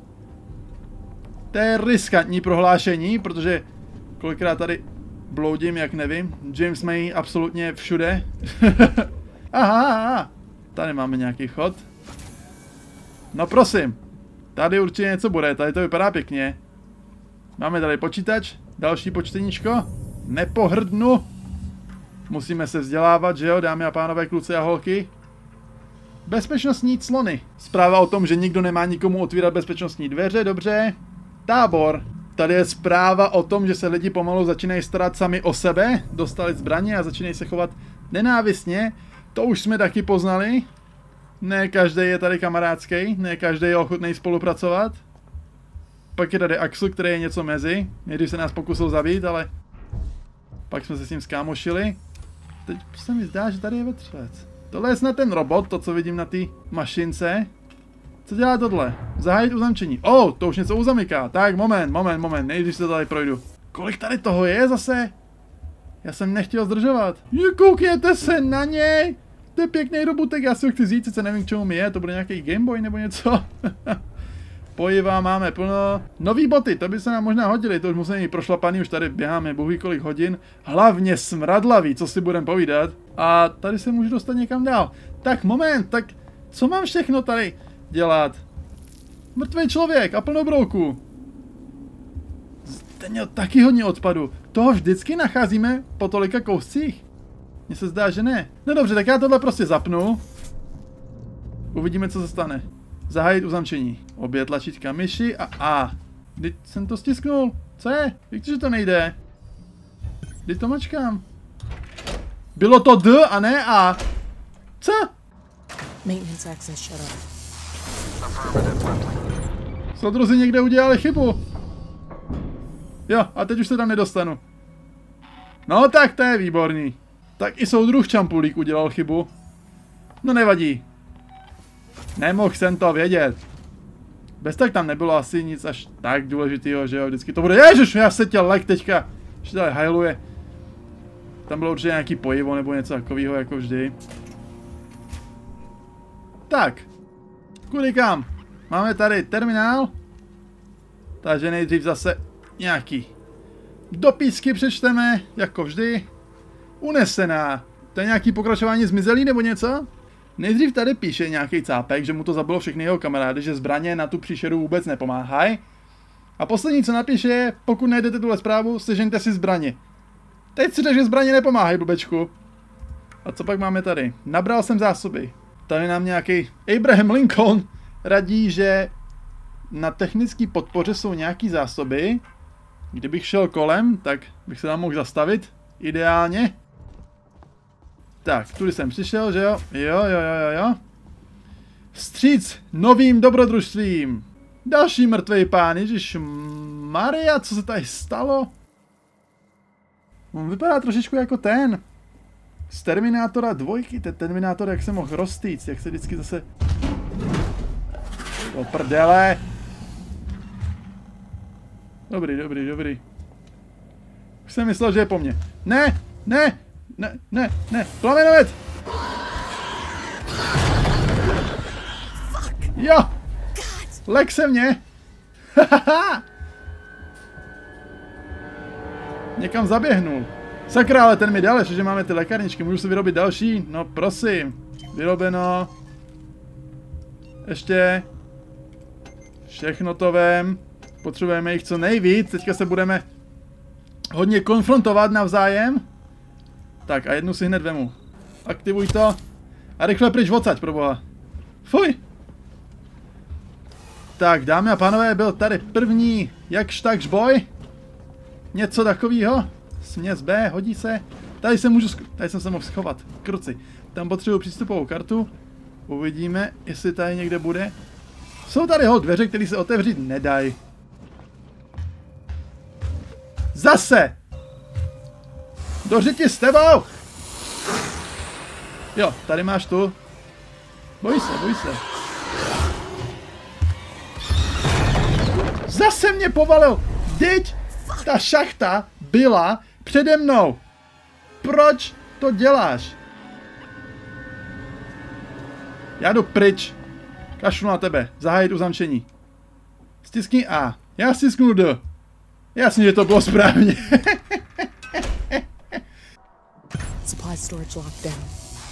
To je riskantní prohlášení, protože kolikrát tady bloudím, jak nevím. James mají absolutně všude. Aha, tady máme nějaký chod. No prosím, tady určitě něco bude, tady to vypadá pěkně. Máme tady počítač, další počteníčko. Nepohrdnu. Musíme se vzdělávat, že jo, dámy a pánové, kluci a holky. Bezpečnostní clony. Zpráva o tom, že nikdo nemá nikomu otvírat bezpečnostní dveře, dobře. Tábor. Tady je zpráva o tom, že se lidi pomalu začínají starat sami o sebe, dostali zbraně a začínají se chovat nenávistně. To už jsme taky poznali. Ne každý je tady kamarádský, ne každý je ochotný spolupracovat. Pak je tady Axel, který je něco mezi. Nejdřív se nás pokusil zabít, ale pak jsme se s ním skámošili. Teď se mi zdá, že tady je vetřelec. Tohle je snad ten robot, to co vidím na té mašince. Co dělá tohle? Zahájit uzamčení. To už něco uzamyká. Tak, moment, nejdřív se tady projdu. Kolik tady toho je zase? Já jsem nechtěl zdržovat. Koukněte se na něj! To je pěkný robotek, já si ho chci vzít, sice nevím k čemu mi je, to bude nějaký Gameboy nebo něco. Pojiva máme plno. Nový boty, to by se nám možná hodili, to už musíme mít prošlapaný, už tady běháme bohu kolik hodin. Hlavně smradlavý, co si budeme povídat. A tady se můžu dostat někam dál. Tak moment, tak co mám všechno tady dělat? Mrtvý člověk a plno brouků. Ten měl taky hodně odpadu. Toho vždycky nacházíme po tolika kouscích? Mně se zdá, že ne. No dobře, tak já tohle prostě zapnu. Uvidíme, co se stane. Zahájit uzamčení. Obě tlačítka myši a A. Teď jsem to stisknul. Co je? Víte, že to nejde? Teď to mačkám. Bylo to D a ne A. Co? Maintenance access shut off. Soudruzi někde udělali chybu. Jo, a teď už se tam nedostanu. No tak to je výborný. Tak i soudruh Čampulík udělal chybu. No nevadí. Nemohl jsem to vědět. Bez tak tam nebylo asi nic až tak důležitýho, že jo, vždycky to bude. Ježiš, já se tě lek teďka. Ještě tady hajluje. Tam bylo určitě nějaký pojivo nebo něco takového jako vždy. Tak. Kudy kam? Máme tady terminál. Takže nejdřív zase nějaký dopisky přečteme, jako vždy. Unesená. To je nějaký pokračování zmizelí nebo něco? Nejdřív tady píše nějaký cápek, že mu to zabilo všechny jeho kamarády, že zbraně na tu příšeru vůbec nepomáhají. A poslední, co napíše, je, pokud najdete tuhle zprávu, sežeňte si zbraně. Teď si řekl, že zbraně nepomáhají, blbečku. A co pak máme tady? Nabral jsem zásoby. Tady nám nějaký Abraham Lincoln radí, že na technické podpoře jsou nějaký zásoby. Kdybych šel kolem, tak bych se tam mohl zastavit. Ideálně. Tak, tudy jsem přišel, že jo? Jo. Vstříc novým dobrodružstvím. Další mrtvý pán, ježišmarja, co se tady stalo? On vypadá trošičku jako ten. Z Terminátora 2, ten Terminátor, jak se mohl roztýct, jak se vždycky zase... Do prdele! Dobrý, dobrý, dobrý. Už jsem myslel, že je po mně. Ne, ne, ne, ne, ne, plamenovec! Jo! Lek se mě! Někam zaběhnul. Sakra, ale ten mi dal, že máme ty lékárničky. Můžu si vyrobit další? No prosím. Vyrobeno. Ještě. Všechno to vem. Potřebujeme jich co nejvíc. Teďka se budeme hodně konfrontovat navzájem. Tak a jednu si hned vemu. Aktivuj to. A rychle pryč odsaď, proboha. Fuj. Tak, dámy a pánové, byl tady první jakž takž boj. Něco takového. Směs B, hodí se. Tady jsem se mohl schovat. Kruci. Tam potřebuji přístupovou kartu. Uvidíme, jestli tady někde bude. Jsou tady dveře, které se otevřít nedají. Zase! Do řiti s tebou! Jo, tady máš tu. Boj se, boj se. Zase mě povalil! Vždyť ta šachta byla přede mnou. Proč to děláš? Já jdu pryč. Kašlu na tebe. Zahájit uzamčení. Stiskni A. Já stisknu D. Jasně, že to bylo správně. Supply storage locked down.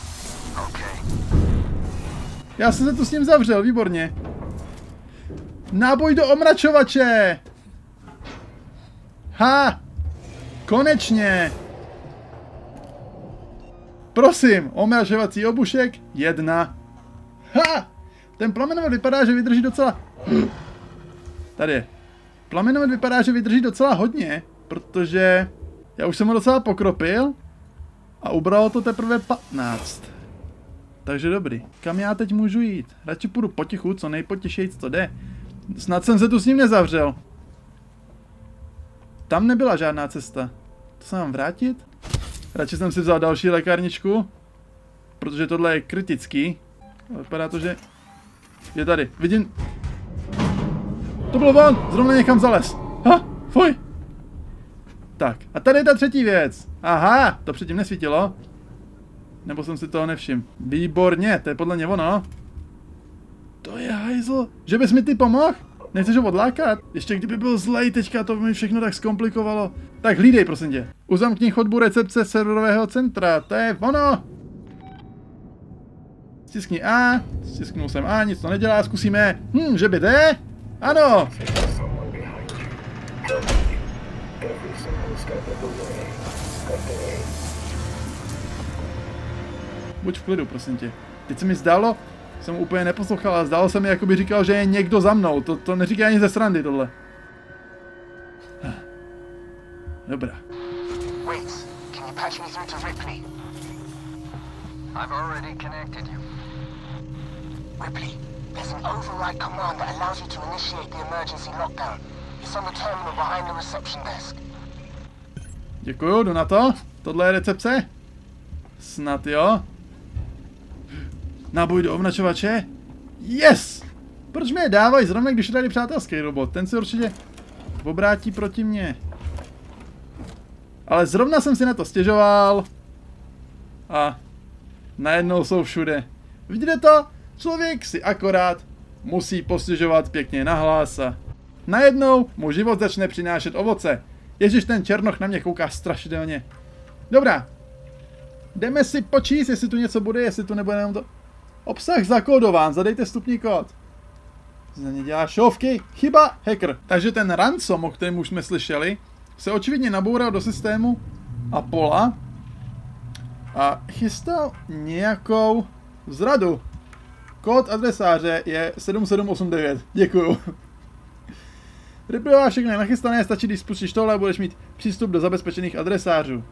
Já jsem se tu s ním zavřel, výborně. Náboj do omračovače! Ha! Konečně! Prosím, omračovací obušek 1. Ha! Ten plamenomet vypadá, že vydrží docela... Tady je. Plamenomet vypadá, že vydrží docela hodně, protože já už jsem ho docela pokropil a ubralo to teprve 15. Takže dobrý. Kam já teď můžu jít? Radši půjdu potichu, co nejpotěšejc to jde. Snad jsem se tu s ním nezavřel. Tam nebyla žádná cesta. To se mám vrátit? Radši jsem si vzal další lékárničku, protože tohle je kritický. Vypadá to, že je tady. Vidím. To bylo on! Zrovna někam zales. Ha! Fuj! Tak, a tady je ta třetí věc. Aha, to předtím nesvítilo. Nebo jsem si toho nevšiml. Výborně, to je podle mě ono. To je hajzl. Že bys mi ty pomohl? Nechceš ho odlákat? Ještě kdyby byl zlej teďka, to by mi všechno tak zkomplikovalo. Tak hlídej, prosím tě. Uzamkni chodbu recepce serverového centra, to je ono. Stiskni A, stisknul jsem A, nic to nedělá, zkusíme. Že by jde? Ano. Buď v klidu, prosím tě. Teď se mi zdálo, jsem úplně neposlouchal, a zdálo se mi, jako by říkal, že je někdo za mnou. To neříká ani ze srandy, tohle. Dobrá. Wait, can you patch me through to Ripley? I've already connected you. Ripley, there's an override command that allows you to initiate the emergency lockdown. It's on the terminal behind the reception desk. Děkuju, jdu na to. Tohle je recepce? Snad jo. Náboj do omračovače? Yes! Proč mi je dávají zrovna, když je tady přátelský robot? Ten se určitě obrátí proti mně. Ale zrovna jsem si na to stěžoval. A najednou jsou všude. Vidíte to? Člověk si akorát musí postěžovat pěkně nahlas a najednou mu život začne přinášet ovoce. Ježiš, ten černoch na mě kouká strašidelně. Dobrá. Jdeme si počíst, jestli tu něco bude, jestli tu nebude jenom to... Obsah zakódován, zadejte vstupní kód. Na ně dělá šovky, chyba, hacker. Takže ten ransom, o kterém už jsme slyšeli, se očividně naboural do systému Apollo a chystal nějakou zradu. Kód adresáře je 7789. Děkuju. Ripleyová, všechno je nachystané, stačí, když spustíš tohle a budeš mít přístup do zabezpečených adresářů.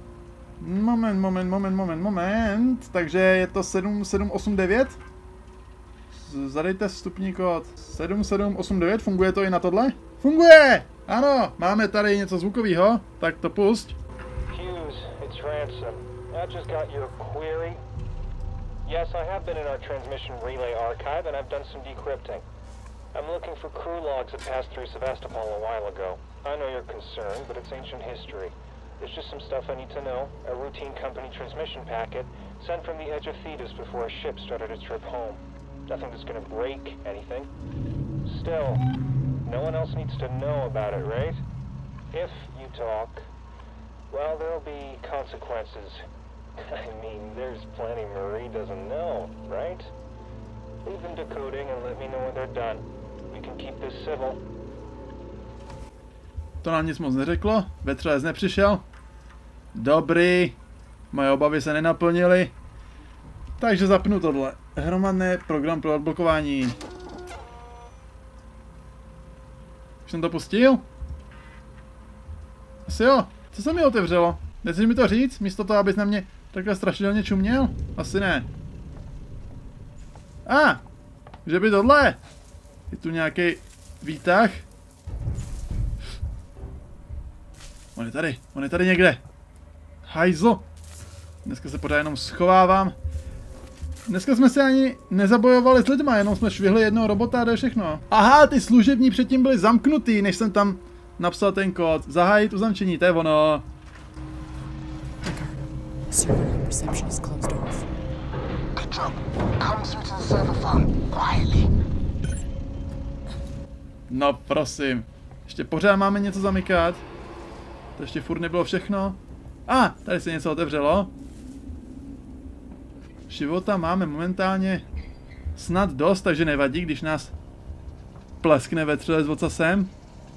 Moment. Takže je to 7789. Zadejte vstupní kód 7789. Funguje to i na tohle? Funguje! Ano, máme tady něco zvukového. Tak to pusť. Hughes, it's Ransom. I just got your query. Yes, I have been in our transmission relay archive, and I've done some decrypting. I'm looking for crew logs that passed through Sevastopol a while ago. I know you're concerned, but it's ancient history. There's just some stuff I need to know. A routine company transmission packet sent from the edge of Thetis before a ship started its trip home. Nothing that's gonna break anything. Still, no one else needs to know about it, right? If you talk, well, there'll be consequences. I mean, there's plenty Marie doesn't know, right? Leave them decoding and let me know when they're done. We can keep this civil. To nám nic moc neřeklo, Vetřelec nepřišel. Dobrý, moje obavy se nenaplnily. Takže zapnu tohle. Hromadný program pro odblokování. Už jsem to pustil? Asi jo. Co se mi otevřelo? Nechceš mi to říct? Místo toho, abys na mě takhle strašidelně čuměl? Asi ne. Že by tohle? Je tu nějaký výtah? On je tady někde. Hajzl. Dneska se pořád jenom schovávám. Dneska jsme se ani nezabojovali s lidma, jenom jsme švihli jednoho robota a to je všechno. Aha, ty služební předtím byly zamknutý, než jsem tam napsal ten kód. Zahájit uzamčení, to je ono. Server reception is closed off. Good job. Come through to the server farm, quietly. No prosím. Ještě pořád máme něco zamykat. To ještě furt nebylo všechno. Tady se něco otevřelo. Života máme momentálně snad dost, takže nevadí, když nás pleskne vetřelec ocasem.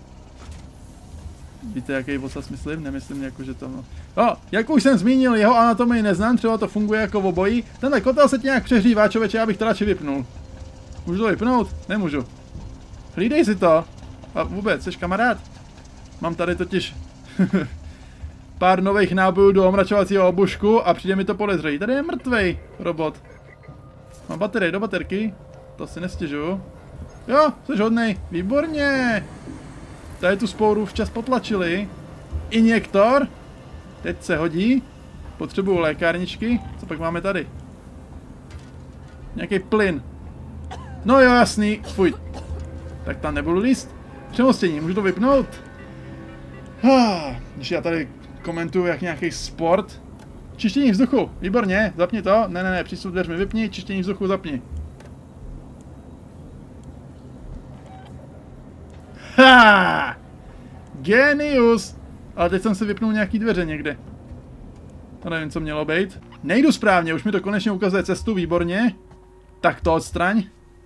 Víte, jaký ocas myslím? Nemyslím jako, že to... jak už jsem zmínil, jeho anatomii neznám, třeba to funguje jako v obojí. Tenhle kotel se ti nějak přehřívá, člověče, já bych to radši vypnul. Můžu to vypnout? Nemůžu. Hlídej si to. A vůbec, jsi kamarád? Mám tady totiž pár nových nábojů do omračovacího obušku a přijde mi to podezřelý. Tady je mrtvej robot. Mám baterii do baterky. To si nestěžuju. Jo, jsi hodnej. Výborně. Tady tu spouru včas potlačili. Injektor. Teď se hodí. Potřebuju lékárničky. Co pak máme tady? Nějaký plyn. No jo, jasný. Fuj. Tak tam nebudu líst. Přemostění, můžu to vypnout? Když já tady komentuju jak nějaký sport. Čištění vzduchu, výborně, zapni to. Ne, přístup dveřmi vypni, čištění vzduchu zapni. Genius! Ale teď jsem si vypnul nějaký dveře někde. To nevím, co mělo být. Nejdu správně, už mi to konečně ukazuje cestu, výborně. Tak to odstraň.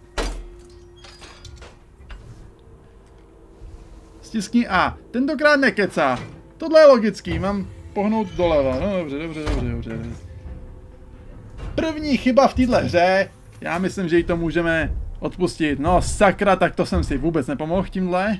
Stiskni A. Tentokrát nekecá. Tohle je logický, mám pohnout doleva. No dobře. První chyba v téhle hře. Já myslím, že jí to můžeme odpustit. No sakra, tak to jsem si vůbec nepomohl tímhle.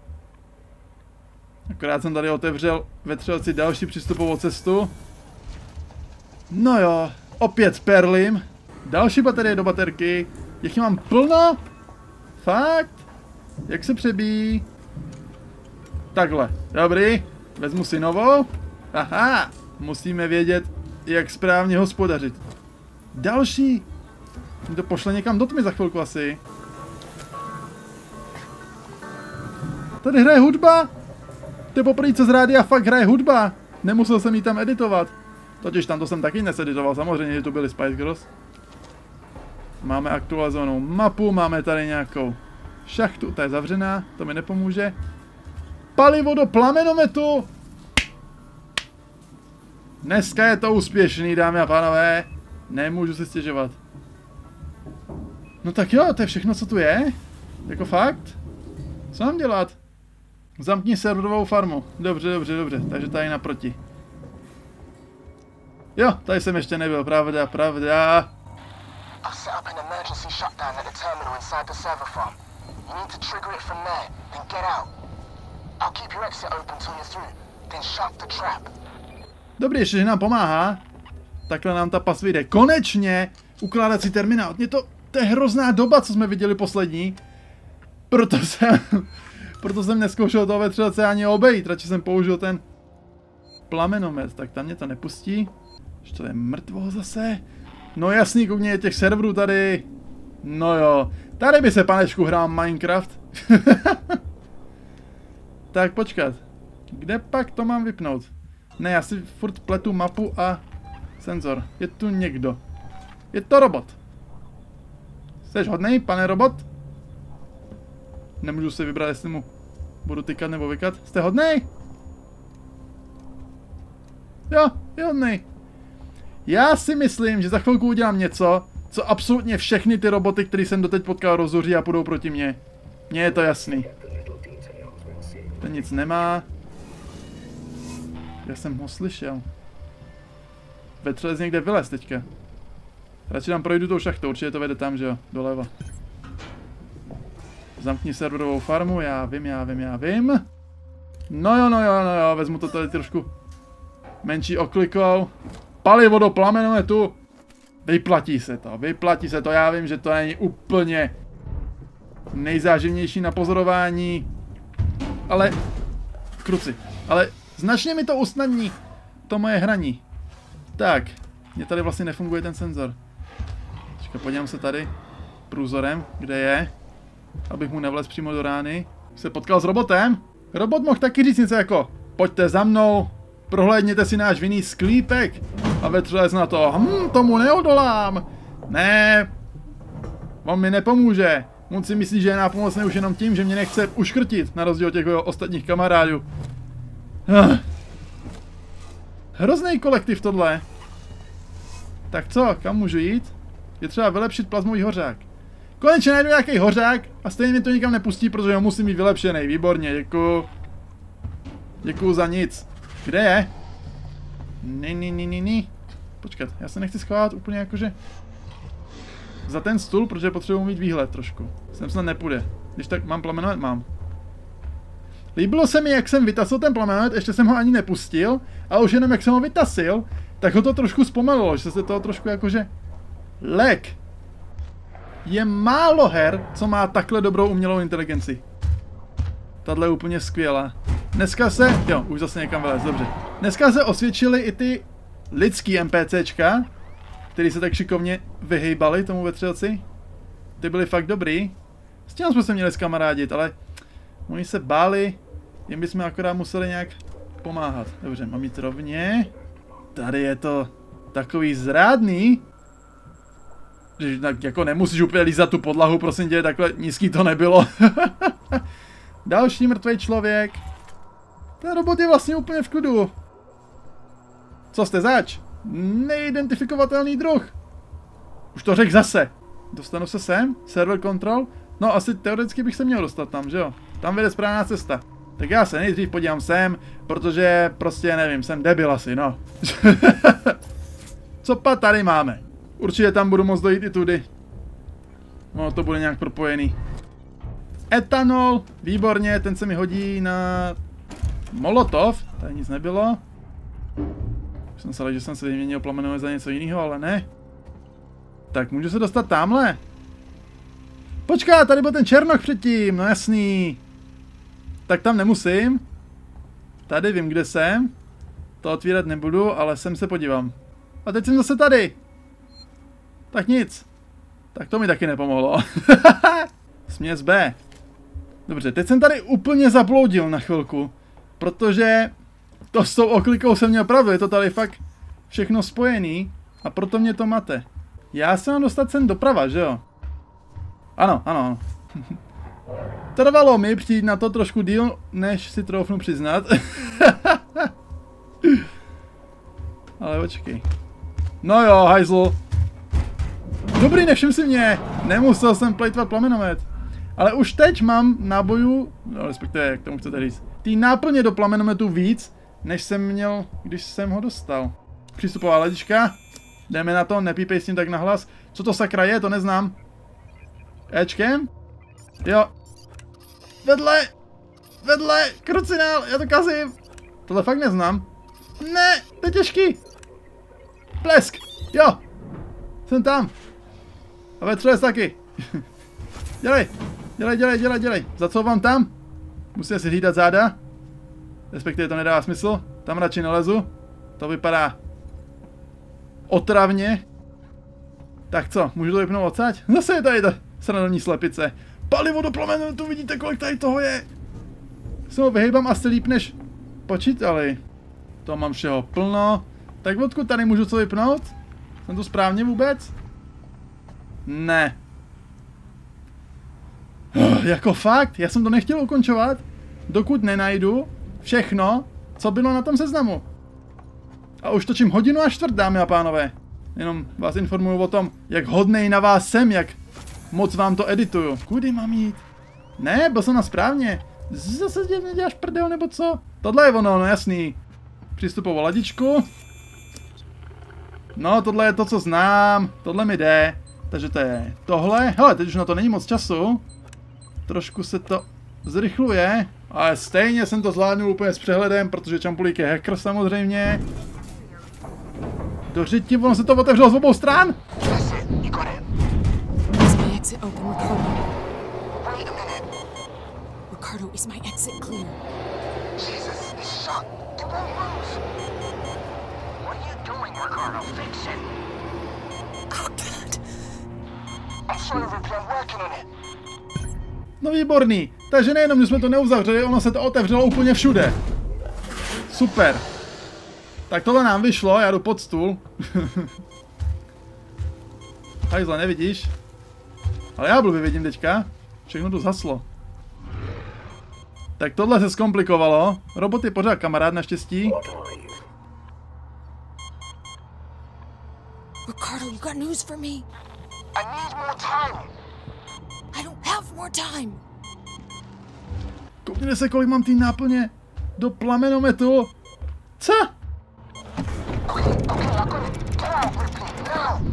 Akorát jsem tady otevřel vetřelci další přístupovou cestu. No jo, opět perlim. Další baterie do baterky. Jich mám plno. Fakt? Jak se přebíjí? Takhle, dobrý, vezmu si novou. Aha, musíme vědět, jak správně hospodařit. Další. Mě to pošle někam do tmy za chvilku asi. Tady hraje hudba. To je poprvé, co z rádia fakt hraje hudba. Nemusel jsem ji tam editovat. Totiž tam to jsem taky neseditoval, samozřejmě, že to byly Spice Girls. Máme aktualizovanou mapu, máme tady nějakou šachtu, ta je zavřená, to mi nepomůže. Palivo do plamenometu! Dneska je to úspěšný, dámy a pánové. Nemůžu si stěžovat. No tak jo, to je všechno, co tu je. Jako fakt? Co mám dělat? Zamkni serverovou farmu. Dobře. Takže tady naproti. Jo, tady jsem ještě nebyl, pravda. I've set up an emergency shutdown at the terminal inside the server farm. You need to trigger it from there, then get out. I'll keep your exit open till you're through, then shut the trap. Dobrý, ještě, že nám pomáhá. Takhle nám ta pas vyjde. Konečně! Ukládací terminál. To je hrozná doba, co jsme viděli poslední. Proto jsem neskoušel toho vetřelce ani obejít. Radši jsem použil ten plamenomet. Tak tam mě to nepustí. Že to je mrtvo zase? No jasný, koukně je těch serverů tady. No jo, tady by se, panečku, hrál Minecraft. Tak počkat. Kde pak to mám vypnout? Ne, já si furt pletu mapu a senzor. Je tu někdo. Je to robot. Jsi hodnej, pane robot? Nemůžu si vybrat, jestli mu budu tykat nebo vykat. Jste hodnej? Jo, je hodnej. Já si myslím, že za chvilku udělám něco, co absolutně všechny ty roboty, který jsem doteď potkal, rozhoří a půjdou proti mně. Mně je to jasný. Ten nic nemá. Já jsem ho slyšel. Vetřelec někde vylez teďka. Radši tam projdu tou šachtou, určitě to vede tam, že jo, doleva. Zamkni serverovou farmu, já vím. No jo, vezmu to tady trošku menší oklikou. Palivo do plamenometu. Vyplatí se to, já vím, že to není úplně nejzáživnější na pozorování. Ale, kruci, ale značně mi to usnadní to moje hraní. Tak, mně tady vlastně nefunguje ten senzor. Počkej, podívám se tady průzorem, kde je, abych mu nevlez přímo do rány. Se potkal s robotem. Robot mohl taky říct něco jako, pojďte za mnou, prohlédněte si náš vinný sklípek. A vetřelec na to, tomu neodolám. Ne, on mi nepomůže. On si myslí, že je nápomocný už jenom tím, že mě nechce uškrtit, na rozdíl od těch ostatních kamarádů. Hrozný kolektiv tohle. Tak co, kam můžu jít? Je třeba vylepšit plazmový hořák. Konečně najdu nějaký hořák a stejně mě to nikam nepustí, protože ho musím mít vylepšený. Výborně, děkuju. Děkuju za nic. Kde je? Ni. Počkat, já se nechci schovávat úplně jakože za ten stůl, protože potřebuji mít výhled trošku. Sem snad nepůjde. Když tak mám plamenomet, mám. Líbilo se mi, jak jsem vytasil ten plamenomet, ještě jsem ho ani nepustil, a už jenom jak jsem ho vytasil, tak ho to trošku zpomalilo, že se toho trošku jakože lek. Je málo her, co má takhle dobrou umělou inteligenci. Tahle je úplně skvělá. Dneska se, jo, už zase někam vylez, dobře. Dneska se osvědčily i ty lidský NPCčka, který se tak šikovně vyhejbali tomu vetřelci. Ty byly fakt dobrý. S tím jsme se měli zkamarádit, ale oni se báli, jim bychom akorát museli nějak pomáhat. Dobře, mám jít rovně. Tady je to takový zrádný. Že tak jako nemusíš úplně lízat tu podlahu, prosím tě, takhle nízký to nebylo. Další mrtvý člověk. Ten robot je vlastně úplně v klidu. Co jste zač? Neidentifikovatelný druh. Už to řekl zase. Dostanu se sem? Server control? No asi teoreticky bych se měl dostat tam, že jo? Tam vede správná cesta. Tak já se nejdřív podívám sem, protože prostě nevím, jsem debil asi, no. Co pa tady máme? Určitě tam budu moct dojít i tudy. No to bude nějak propojený. Etanol, výborně, ten se mi hodí na molotov. Tady nic nebylo. Už jsem se, že jsem se vyměnil plamenové za něco jiného, ale ne. Tak můžu se dostat tamhle. Počká, tady byl ten černoch předtím, no jasný. Tak tam nemusím. Tady vím, kde jsem. To otvírat nebudu, ale sem se podívám. A teď jsem zase tady. Tak nic. Tak to mi taky nepomohlo. Směs B. Dobře, teď jsem tady úplně zabloudil na chvilku. Protože to s tou oklikou jsem měl pravdu. Je to tady fakt všechno spojený. A proto mě to mate. Já se mám dostat sem doprava, že jo? Ano. Trvalo mi přijít na to trošku díl, než si troufnu přiznat. Ale počkej. No jo, hajzl. Dobrý, nevšim si mě. Nemusel jsem plejtvat plamenomet. Ale už teď mám nábojů, no respektive, jak tomu chcete říct, tý náplně do plamenometu víc, než jsem měl, když jsem ho dostal. Přístupová lednička. Jdeme na to, nepípej s tím tak nahlas. Co to sakra je, to neznám. Ečkem? Jo. Vedle, krucinál, já to kazím. Tohle fakt neznám. Ne, to je těžký. Plesk, jo. Jsem tam. A vetřelec taky. Dělej. Zacouvám tam. Musím si hlídat záda. Respektive to nedává smysl. Tam radši nelezu. To vypadá otravně. Tak co, můžu to vypnout odsaď? Zase je tady ta srandovní slepice. Palivo do plamenu, tu vidíte, kolik tady toho je. Se ho vyhejbám asi líp než počítali. To mám všeho plno. Tak odkud tady můžu co vypnout? Jsem to správně vůbec? Ne. Jako fakt, já jsem to nechtěl ukončovat, dokud nenajdu všechno, co bylo na tom seznamu. A už točím 1 hodinu a čtvrt, dámy a pánové. Jenom vás informuju o tom, jak hodnej na vás jsem, jak moc vám to edituju. Kudy mám jít? Ne, byl jsem na správně. Zase mě děláš prdel nebo co? Tohle je ono, no jasný. Přístupovou ladičku. No, tohle je to, co znám. Tohle mi jde. Takže to je tohle. Hele, teď už na to není moc času. Trošku se to zrychluje. Ale stejně jsem to zvládnul úplně s přehledem, protože Čampulík je hacker samozřejmě. Do řiti, ono se to otevřelo z obou stran. Ricardo, is my exit clear? Jesus, it's shut. It won't move. What are you doing, Ricardo? Fix it. Oh, God. I'm sorry, Ripley, I'm working on it. No výborný. Takže nejenom, že jsme to neuzavřeli, ono se to otevřelo úplně všude. Super. Tak tohle nám vyšlo, já jdu pod stůl. Hajzle, nevidíš? Ale já blbě vidím teďka. Všechno tu zhaslo. Tak tohle se zkomplikovalo. Robot je pořád kamarád, naštěstí. Ricardo, you got news for me? I need more time. I don't have more time. Koukněte se, kolik mám tý náplně do plamenometu. Co? Okay, I got it. Get out, Ripley, now.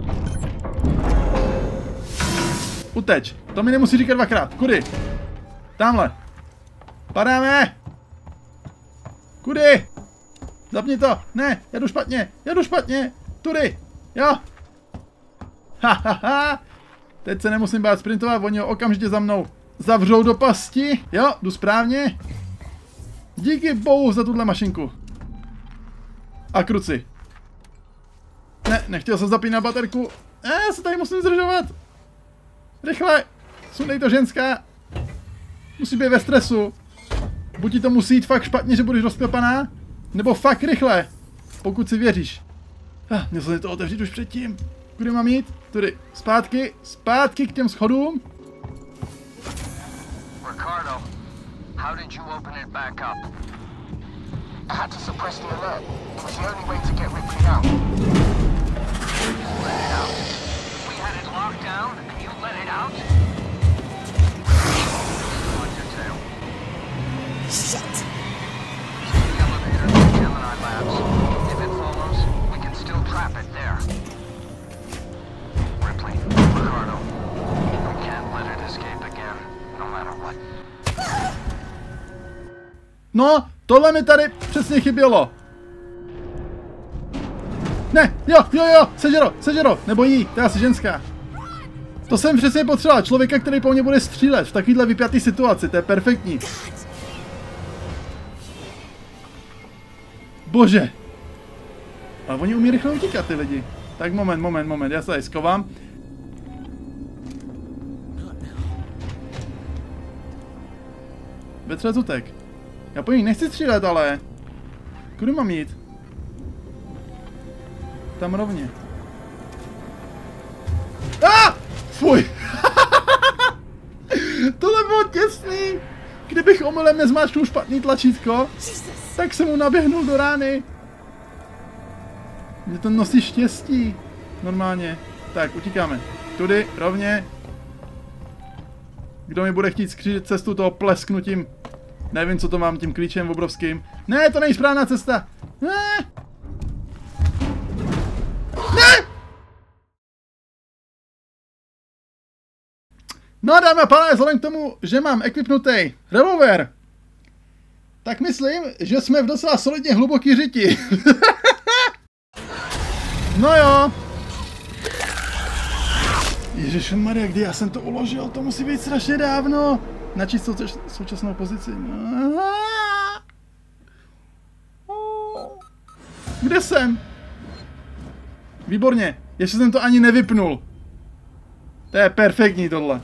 Uteč. To mi nemusí říkat dvakrát. Kudy? Tamhle. Padáme. Kudy? Zapni to. Ne, jedu špatně. Jedu špatně. Tudy. Jo. Ha, ha, ha. Teď se nemusím bát sprintovat, oni ho okamžitě za mnou zavřou do pasti. Jo, jdu správně. Díky bohu za tuhle mašinku. A kruci. Ne, nechtěl jsem zapínat baterku. Já se tady musím zdržovat. Rychle. Sundej to, ženská. Musí být ve stresu. Buď ti to musí jít fakt špatně, že budeš rozklepaná, nebo fakt rychle. Pokud si věříš. Měl jsem to otevřít už předtím. Kudy mám jít? Tudy. Zpátky. Zpátky k těm schodům. Ricardo, how did you open it back up? I had to suppress the alert. It was the only way to get Ripley out. Let it out. We had it locked down, and you let it out? On your tail. Shit. The elevator to Gemini Labs. If it follows, we can still trap it there. Ripley, Ricardo, we can't let it escape again, no matter what. No, tohle mi tady přesně chybělo. Ne, jo, sežero, nebo jí, to je asi ženská. To jsem přesně potřeboval, člověka, který po mně bude střílet v takovýhle vypjatý situaci, to je perfektní. Bože. Ale oni umí rychle utíkat, ty lidi. Tak moment, já se tady skovám. Vetřelec utek. Já po ní nechci střílet, ale... Kudy mám jít? Tam rovně. Fuj! Tohle bylo těsný! Kdybych omylem nezmáčknul špatný tlačítko, tak jsem mu naběhnul do rány. Mě to nosí štěstí. Normálně. Tak, utíkáme. Tudy, rovně. Kdo mi bude chtít skřížit cestu toho plesknutím? Nevím, co to mám tím klíčem obrovským. Ne, to není správná cesta. Ne! No, dámy a pánové, vzhledem k tomu, že mám equipnutý revolver, tak myslím, že jsme v docela solidně hluboký řiti. No jo. Ježišmarja, kdy já jsem to uložil, to musí být strašně dávno. Načíst současnou pozici. Kde jsem? Výborně. Ještě jsem to ani nevypnul. To je perfektní tohle.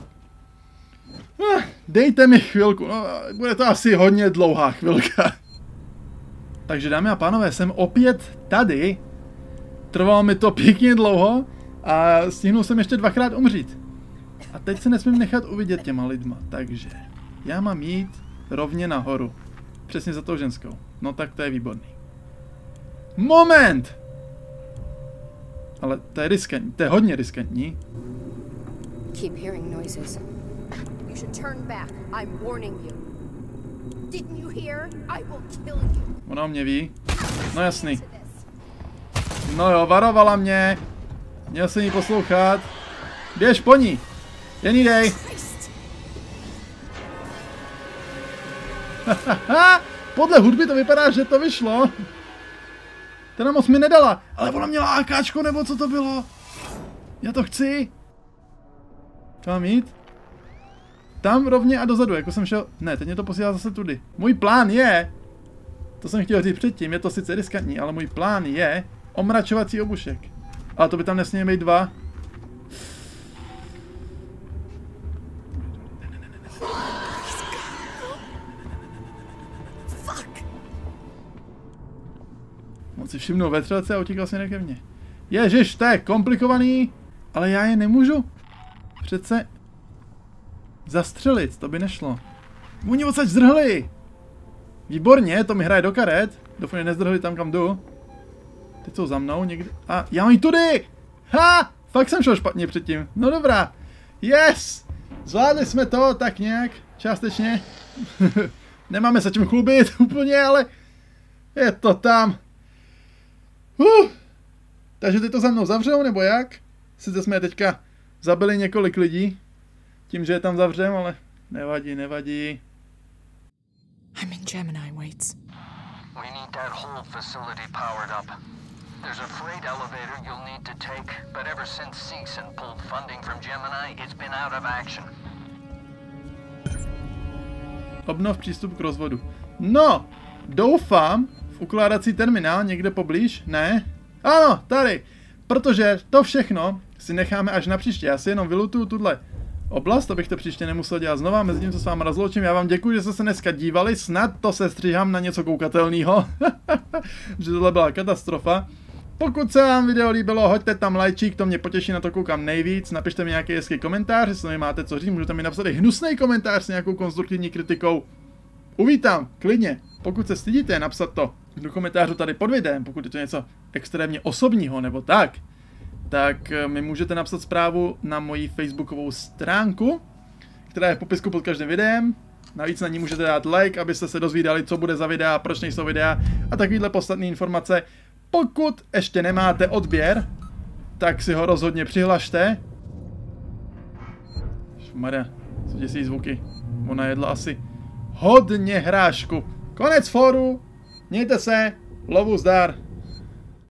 Dejte mi chvilku. No, bude to asi hodně dlouhá chvilka. Takže dámy a pánové, jsem opět tady. Trvalo mi to pěkně dlouho a stihnul jsem ještě 2krát umřít. A teď se nesmím nechat uvidět těma lidma, takže já mám jít rovně nahoru. Přesně za tou ženskou. No tak to je výborný. Moment! Ale to je riskantní, to je hodně riskantní. Keep hearing noises. You should turn back. I'm warning you. Didn't you hear? I will kill you. Ona o mě ví. No jasný. No jo, varovala mě. Měl jsem jí poslouchat. Běž po ní. Jen jí dej. Podle hudby to vypadá, že to vyšlo. Teda moc mi nedala. Ale ona měla AKčko, nebo co to bylo? Já to chci. Co mám jít? Tam rovně a dozadu, jako jsem šel... Ne, teď mě to posílá zase tudy. Můj plán je... To jsem chtěl říct předtím, je to sice riskantní, ale můj plán je omračovací obušek. Ale to by tam nesměly být 2. Moc si všimnul ve třelce a utíkal směrem ke mně. Ježiš, to je komplikovaný, ale já je nemůžu přece zastřelit, to by nešlo. Oni odsaď zdrhli! Výborně, to mi hraje do karet. Doufám, že nezdrhli tam, kam jdu. Teď jsou za mnou někde. A já mám jít tudy! Ha! Fakt jsem šel špatně předtím. No dobrá. Yes! Zvládli jsme to tak nějak, částečně. Nemáme se čím chlubit úplně, ale je to tam. Takže ty to za mnou zavřou, nebo jak? Sice jsme teďka zabili několik lidí. Tím, že je tam zavřem, ale nevadí, nevadí. I'm in Gemini, Waits. We need that whole facility powered up. There's a freight elevator you'll need to take, but ever since Seegson pulled funding from Gemini, it's been out of action. Obnov přístup k rozvodu. No, doufám, v ukládací terminál někde poblíž, ne? Ano, tady, protože to všechno si necháme až na příště. Já si jenom vylutuju tuhle oblast, abych to příště nemusel dělat znova, mezi tím, co s váma rozloučím. Já vám děkuji, že jste se dneska dívali, snad to sestříhám na něco koukatelného. Že tohle byla katastrofa. Pokud se vám video líbilo, hoďte tam lajčík, to mě potěší, na to koukám nejvíc. Napište mi nějaký hezký komentář, jestli mi máte co říct, můžete mi napsat i hnusný komentář s nějakou konstruktivní kritikou. Uvítám, klidně. Pokud se stydíte napsat to do komentářů tady pod videem, pokud je to něco extrémně osobního nebo tak mi můžete napsat zprávu na moji facebookovou stránku, která je v popisku pod každým videem. Navíc na ní můžete dát like, abyste se dozvídali, co bude za videa, proč nejsou videa a takovýhle podstatné informace. Pokud ještě nemáte odběr, tak si ho rozhodně přihlašte. Šmarja, co děsí zvuky. Ona jedla asi hodně hrášku. Konec fóru, mějte se, lovu zdar.